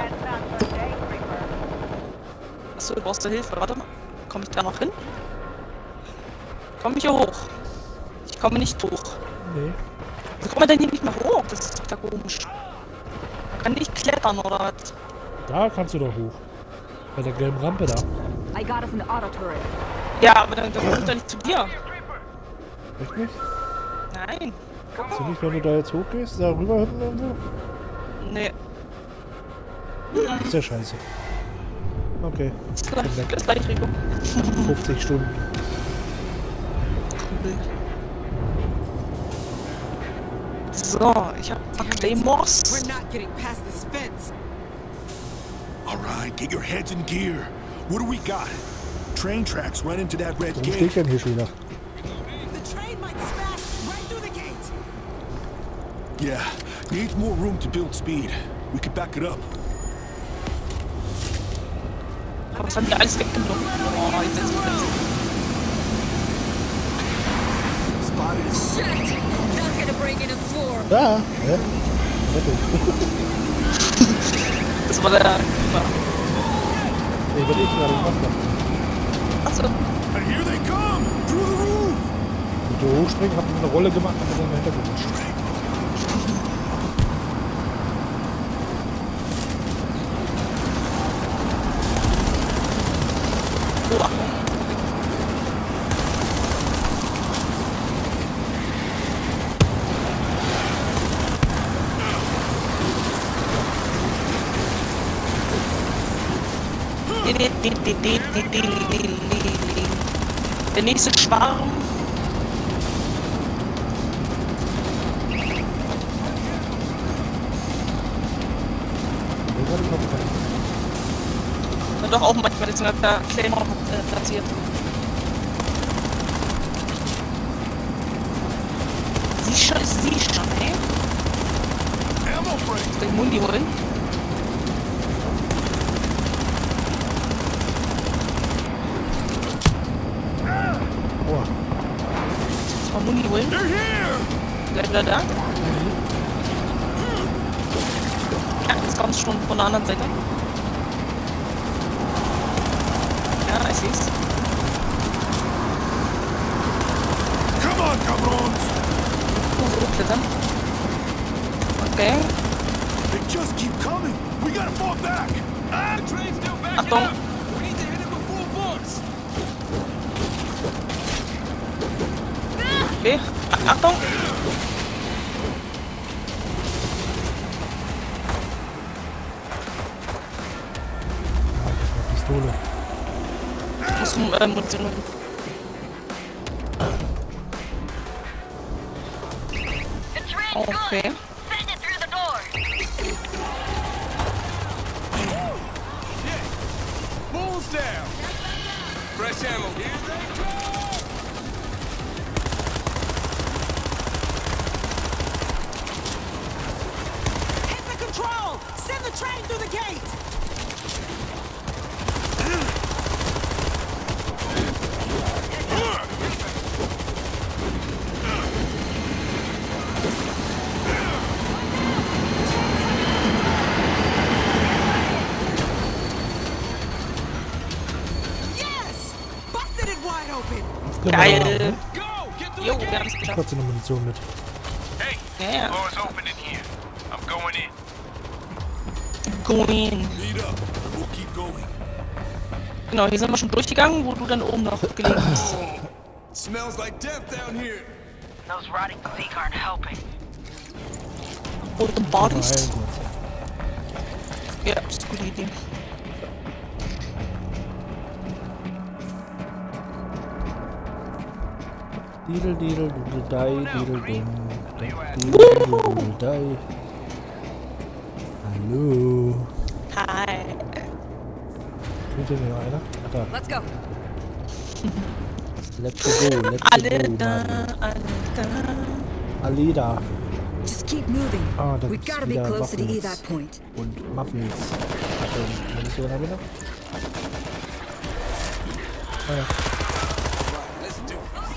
Achso, du brauchst da Hilfe. Warte mal. Komme ich da noch hin? Komme ich hier hoch? Ich komme nicht hoch. Nee. Wie kommt man denn hier nicht mehr hoch? Das ist doch da komisch. Man kann nicht klettern oder was? Da kannst du doch hoch. Bei der gelben Rampe da. I got us an auto turret. Ja, aber dann komme ich doch nicht zu dir. Echt nicht? Nein. Kannst du nicht, wenn du da jetzt hochgehst, da rüber hüpfen und so? Nee. Ist ja scheiße. Okay. Bis gleich, Rico. 50 Stunden. Cool. So, ich hab Claymores. We're not getting past this fence. All right, get your heads in gear. What do we got? Train tracks run into that red Warum stehe gate. ich denn hier schon wieder? The train might smash right through the gate. Yeah, needs more room to build speed. We could back it up. Aber was haben die alles weggenommen? Oh, jetzt ist es Spotted. Shit! That's gonna bring in a swarm. Da! Ja. Das war der. Nee, was ich gerade gemacht habe. Achso. And here they come! Through the roof! Mit der Hochspringen habe ich eine Rolle gemacht und bin dann dahinter gerutscht. Oh. Der nächste Schwarm. Na doch auch manchmal jetzt per Claymore platziert. Sicher ist sicher, ey. Ammo break! Den Mundi holen. Boah. Mal Mundi holen. They're here! Bleib wieder da. Ja, jetzt kommt's schon von der anderen Seite. Ja, ich seh's. Come on, cabrons! Hochklettern. Okay. They just keep coming! We gotta fall back! Ah! The train's still back! Achtung. We need to hit it with full force! Okay. Achtung. Pistole. Muss Munition holen. The train's Okay. good. Send it through the door. Bulls down! Fresh ammo. Here they come! train through the gate! Yes! Busted it wide open! Geil! Jo, wir haben es geschafft. Trotzdem eine Munition mit. Hey, Yeah. door's open in here. I'm going in. Going. Lead up. We'll keep going. Genau, hier sind wir schon durchgegangen, wo du dann oben noch gelegen bist. Smells like death down here. Those rotting Zeke aren't helping. Rote Bodies. Nein, Ja, das ist eine gute Idee. Didel, didel, didel, dai, didel, dum, didel, dai. Hallo. Hi. Kommt hier noch einer? Ach da. Let's go. Let's go, let's Alle go, da, Mann. alle da. Alle da. Just keep moving. Ah, da We gibt's gotta be wieder close to the Waffen evac point. und Muffins. Munition habe ich noch? Ah ja. Let's do it.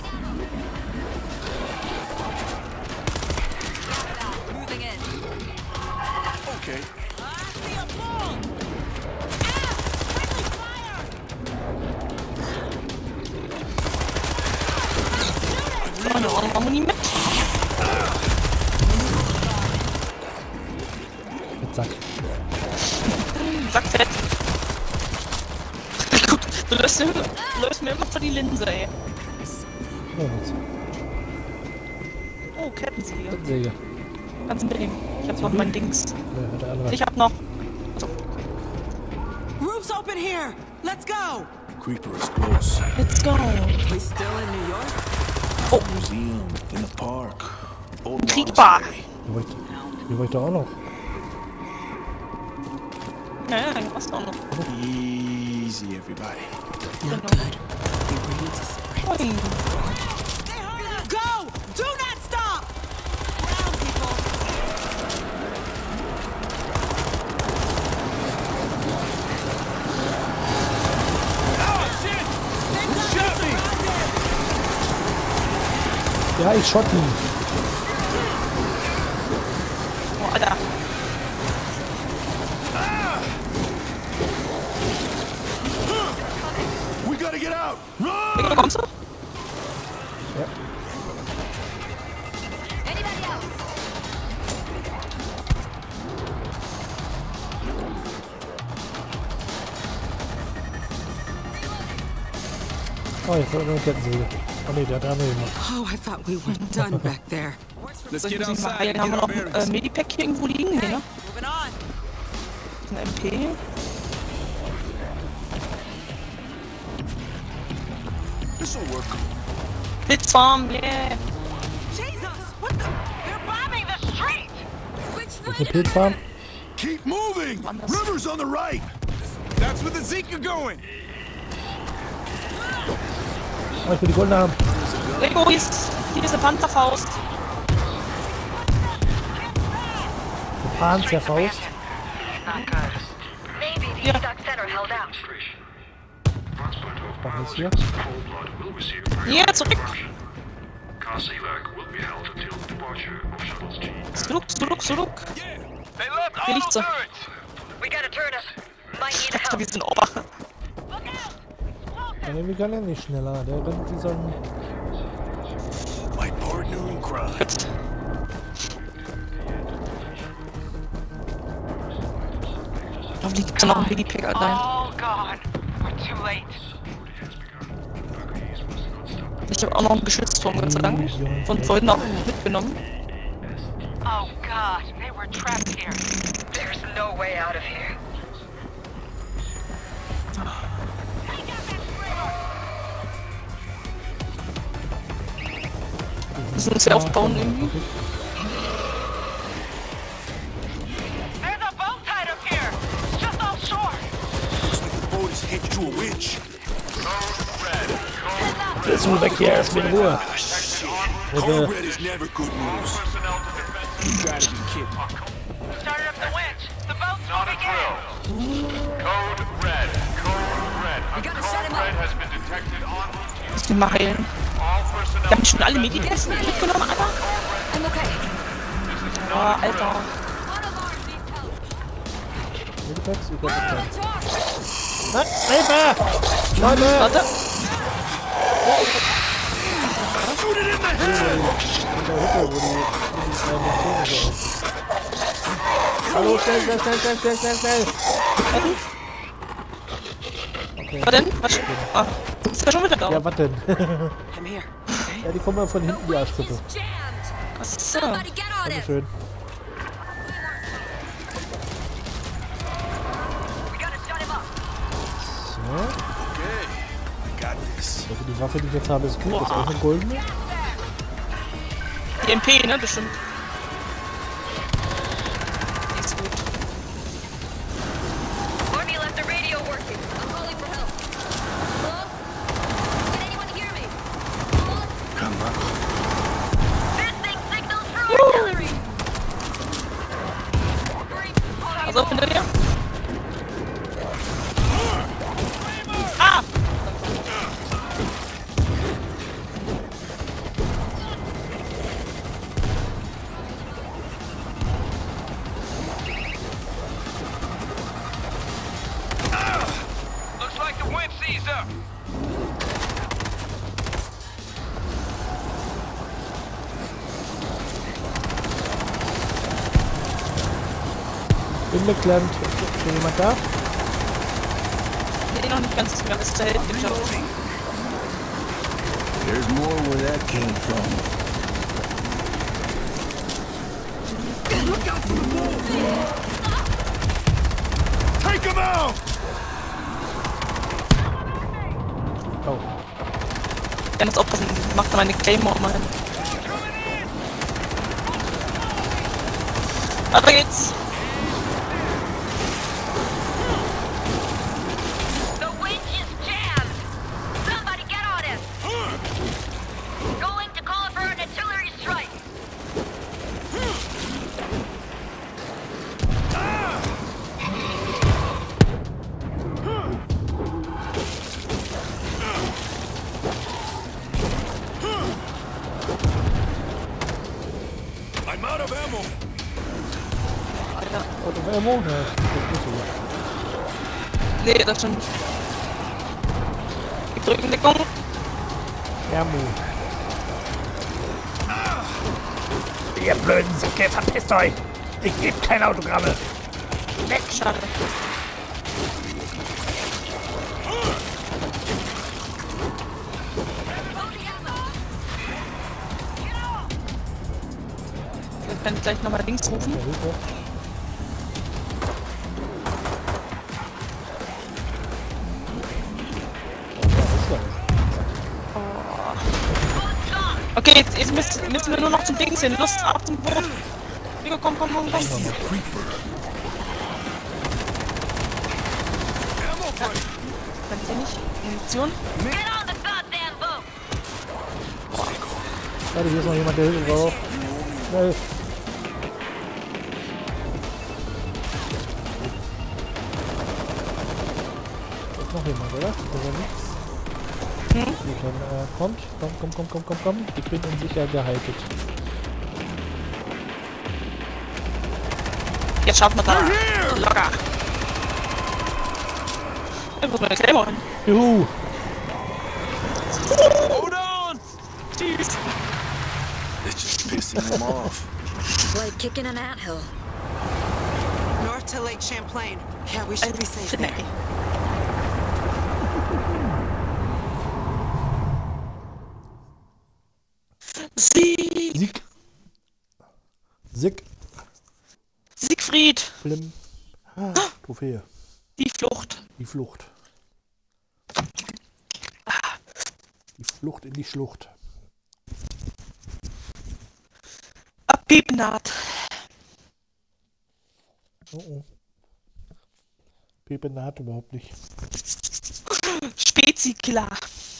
Moving in. Okay. I see a ball! Ah! Friendly fire! So, eine Harmonie mit. Zack. Sackfett. Gut, du löst mir immer vor die Linse, ey. Oh, jetzt. Oh, Kettensäge. Säge. Kannst du mitnehmen. Ich hab noch mein Dings. Ja, hat der andere. Ich hab noch. Roof's open here! Let's go! Creeper is close. Let's go. We still in New York? Museum in the park. Old Creeper. monastery. Hier war ich doch auch noch. Ja, ja, dann passt auch noch. Easy, everybody. Not good. We ready to sprint. Ui. Go! Do not stop! Ground, people! Oh, shit! Shot me! Ja, ich shot ihn. Oh, Alter. We gotta get out. Digga, Run! kommst du? Anybody else? Oh, jetzt hat er eine Kettensäge. Oh ne, der hat andere gemacht. Oh, I thought we were done back there. Let's Soll ich get muss ich mal outside heilen? and Haben wir get noch our ein bearings. Medipack hier irgendwo liegen? Nee, ne? Moving on. Ein MP. This'll work. Blitzfarm, yeah. Jesus! What the? They're bombing the street! Ist eine Pilzfarm? Keep moving. Woanders. River's on the right. That's where the Zeke are going. Oh, ich will die goldene haben. Rico, hier ist eine Panzerfaust. Eine Panzerfaust. Not good. Maybe the Yeah. Evac Center held out. Was ist hier? Hier, zurück. Zurück. They left Hier all liegt sie. turrets. We gotta turn us. Might need Ich dachte, wir help. sind Ober. Ja, irgendwie kann er nicht schneller. Der rennt wie so ein... My partner in crime. Gut. Hoffentlich gibt es noch ein Medipack, Alter. All gone. We're too late. Ich habe auch noch einen Geschützturm, Gott sei Dank. Von vorhin auch mitgenommen. Oh God, they were trapped here. There's no way out of here. Müssen uns ja aufbauen irgendwie. There's a boat tied up here. Just offshore. Looks like the boat is hitched to a winch. Jetzt nur weg hier, erst in Ruhe. Code Red is never good news. You gotta be kidding. Started up the winch. The boat's not a drill. Code Red. Code Red. A gotta Code shut him Red up. has been detected en route to your Muss den mal heilen. all personnel. Wir haben schon alle Medikamente mitgenommen, Alter. I'm okay. Oh, Alter. One of ours needs help. Medipacks, ich glaube Talk. Was? Hilfe! Leute! Warte. Shoot it in the head! In der Hütte, wo die Munition so ist. Hallo, schnell! Okay. Was denn? Was? Ah, ist ja schon wieder da. Ja, was denn? I'm here. Ja, die kommen ja von hinten, die Arschtritte. Jammed. Achso. Somebody get on it. Dankeschön. We gotta shut him up. So. Okay, I got this. Also die Waffe, die ich jetzt habe, ist gut. Ist auch eine goldene. Die MP, ne? Bestimmt. Die ist gut. Army left the radio working. I'm calling for help. Hello? Can anyone hear me? Hello? Come on. This thing signals for artillery. Also, hinter dir. Ah! Looks like the wind seized up. Bin beklemmt. Ist schon jemand da? Nee, noch nicht ganz. Wir haben das Zelt geschafft. There's more where that came from. Look out for the bull! Take him out! Oh. Der muss aufpassen. Macht da meine Claymore mal hin. Weiter geht's. The winch is jammed. Somebody get on it. Going to call for an artillery strike. I'm out of ammo. Out of ammo? Ja, das ist nicht so gut. Nee, das stimmt. Ich drücke in Deckung. Ammo. Ihr blöden Säcke, verpisst euch! Ich gebe keine Autogramme! Weg, schade. Ich kann gleich nochmal links rufen. Ja, Hilfe. Okay, jetzt müssen wir nur noch zum Dings hin. Lust ab zum Boot. Digga, komm. I see a creeper. Kann ich nicht? Munition? Get on the goddamn boat. Warte, hier ist noch jemand, der Hilfe braucht. Schnell! Da ist noch jemand, oder? Oder nicht? Gut, dann kommt. Ich bin in sicher gehalten. Jetzt schaffen wir das. Locker. Ich muss meine Claymore hin. Juhu! Hold on! Tschüss. It's just pissing them off. Like kicking an anthill. North to Lake Champlain. Yeah, we should be safe there. Sieg. Siegfried. Blim. Trophäe. Die Flucht. Die Flucht. Die Flucht in die Schlucht. Pepenat. Oh. Pepenat überhaupt nicht. Spezi, klar.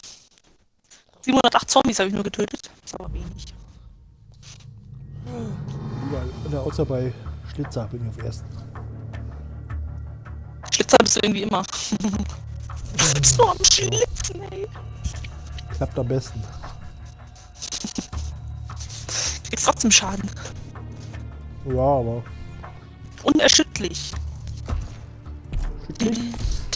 708 Zombies habe ich nur getötet. Das ist aber wenig. Überall, außer bei Schlitzer bin ich auf ersten. Schlitzer bist du irgendwie immer. Du bist nur am Schlitzen, ey. Klappt am besten. Du kriegst trotzdem Schaden. Ja, aber... Unerschütterlich. Schüttlich?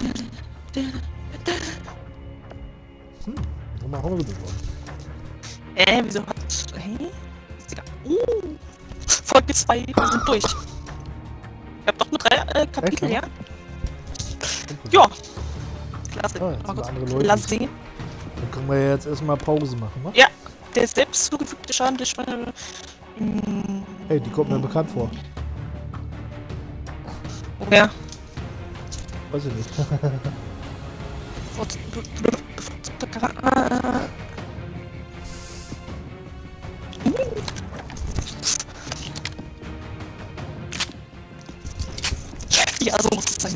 Mal Hause geworden. Wieso hat... Hä? Ist egal. Folge 2, wir sind durch. Ich hab doch nur 3 Kapitel her. Ja. Klasse. Ah, jetzt sind andere Leute. Klasse. Dann können wir jetzt erstmal Pause machen, ne? Ja, der selbst zugefügte Schaden des Schweine. Hey, die kommt mir bekannt vor. Ja. Weiß ich nicht. Ja, so muss es sein.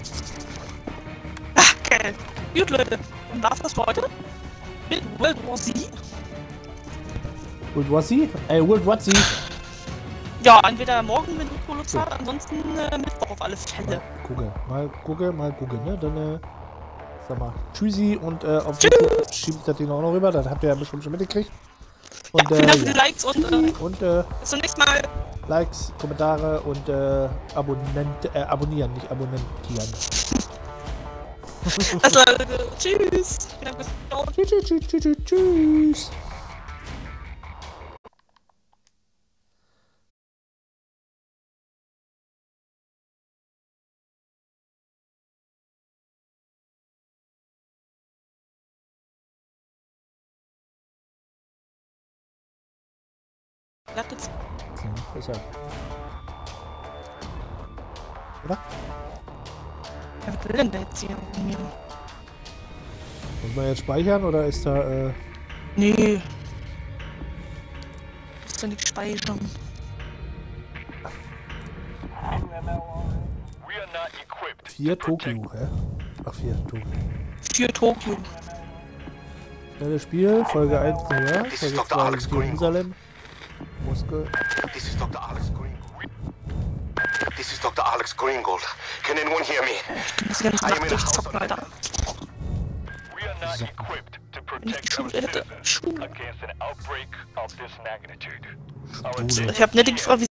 Ach, geil. Gut, Leute. Dann war's das für heute. Mit World War Z. World War Z? World War Z. Ja, entweder morgen, wenn du Kolos hast, ansonsten Mittwoch auf alle Fälle. Mal gucke, ne? Dann, sag mal, tschüssi und auf YouTube schiebe ich das Ding auch noch rüber, das habt ihr ja bestimmt schon mitgekriegt. Und, vielen Dank für die Likes und bis zum nächsten Mal. Likes, Kommentare und abonnieren, nicht abonnentieren. Also, tschüss. Tschüss. Klappt jetzt? Ja, ist ja. Oder? Ja, was will denn der jetzt hier mit mir? Muss man jetzt speichern oder ist da, Nee. Musst du nicht speichern. We are not equipped. 4 Tokio, hä? Ach, 4 Tokio. Für Tokio. Schnelles Spiel, Folge 1 New York, Folge 2 Jerusalem, Moskau. This is Dr. Alex Greengold. This is Dr. Alex Greengold. Can anyone hear me? Ich muss die ganze Nacht durchzocken, Alter. We are not equipped to protect our citizens against an outbreak of this magnitude. Ich hab nicht gefragt, wie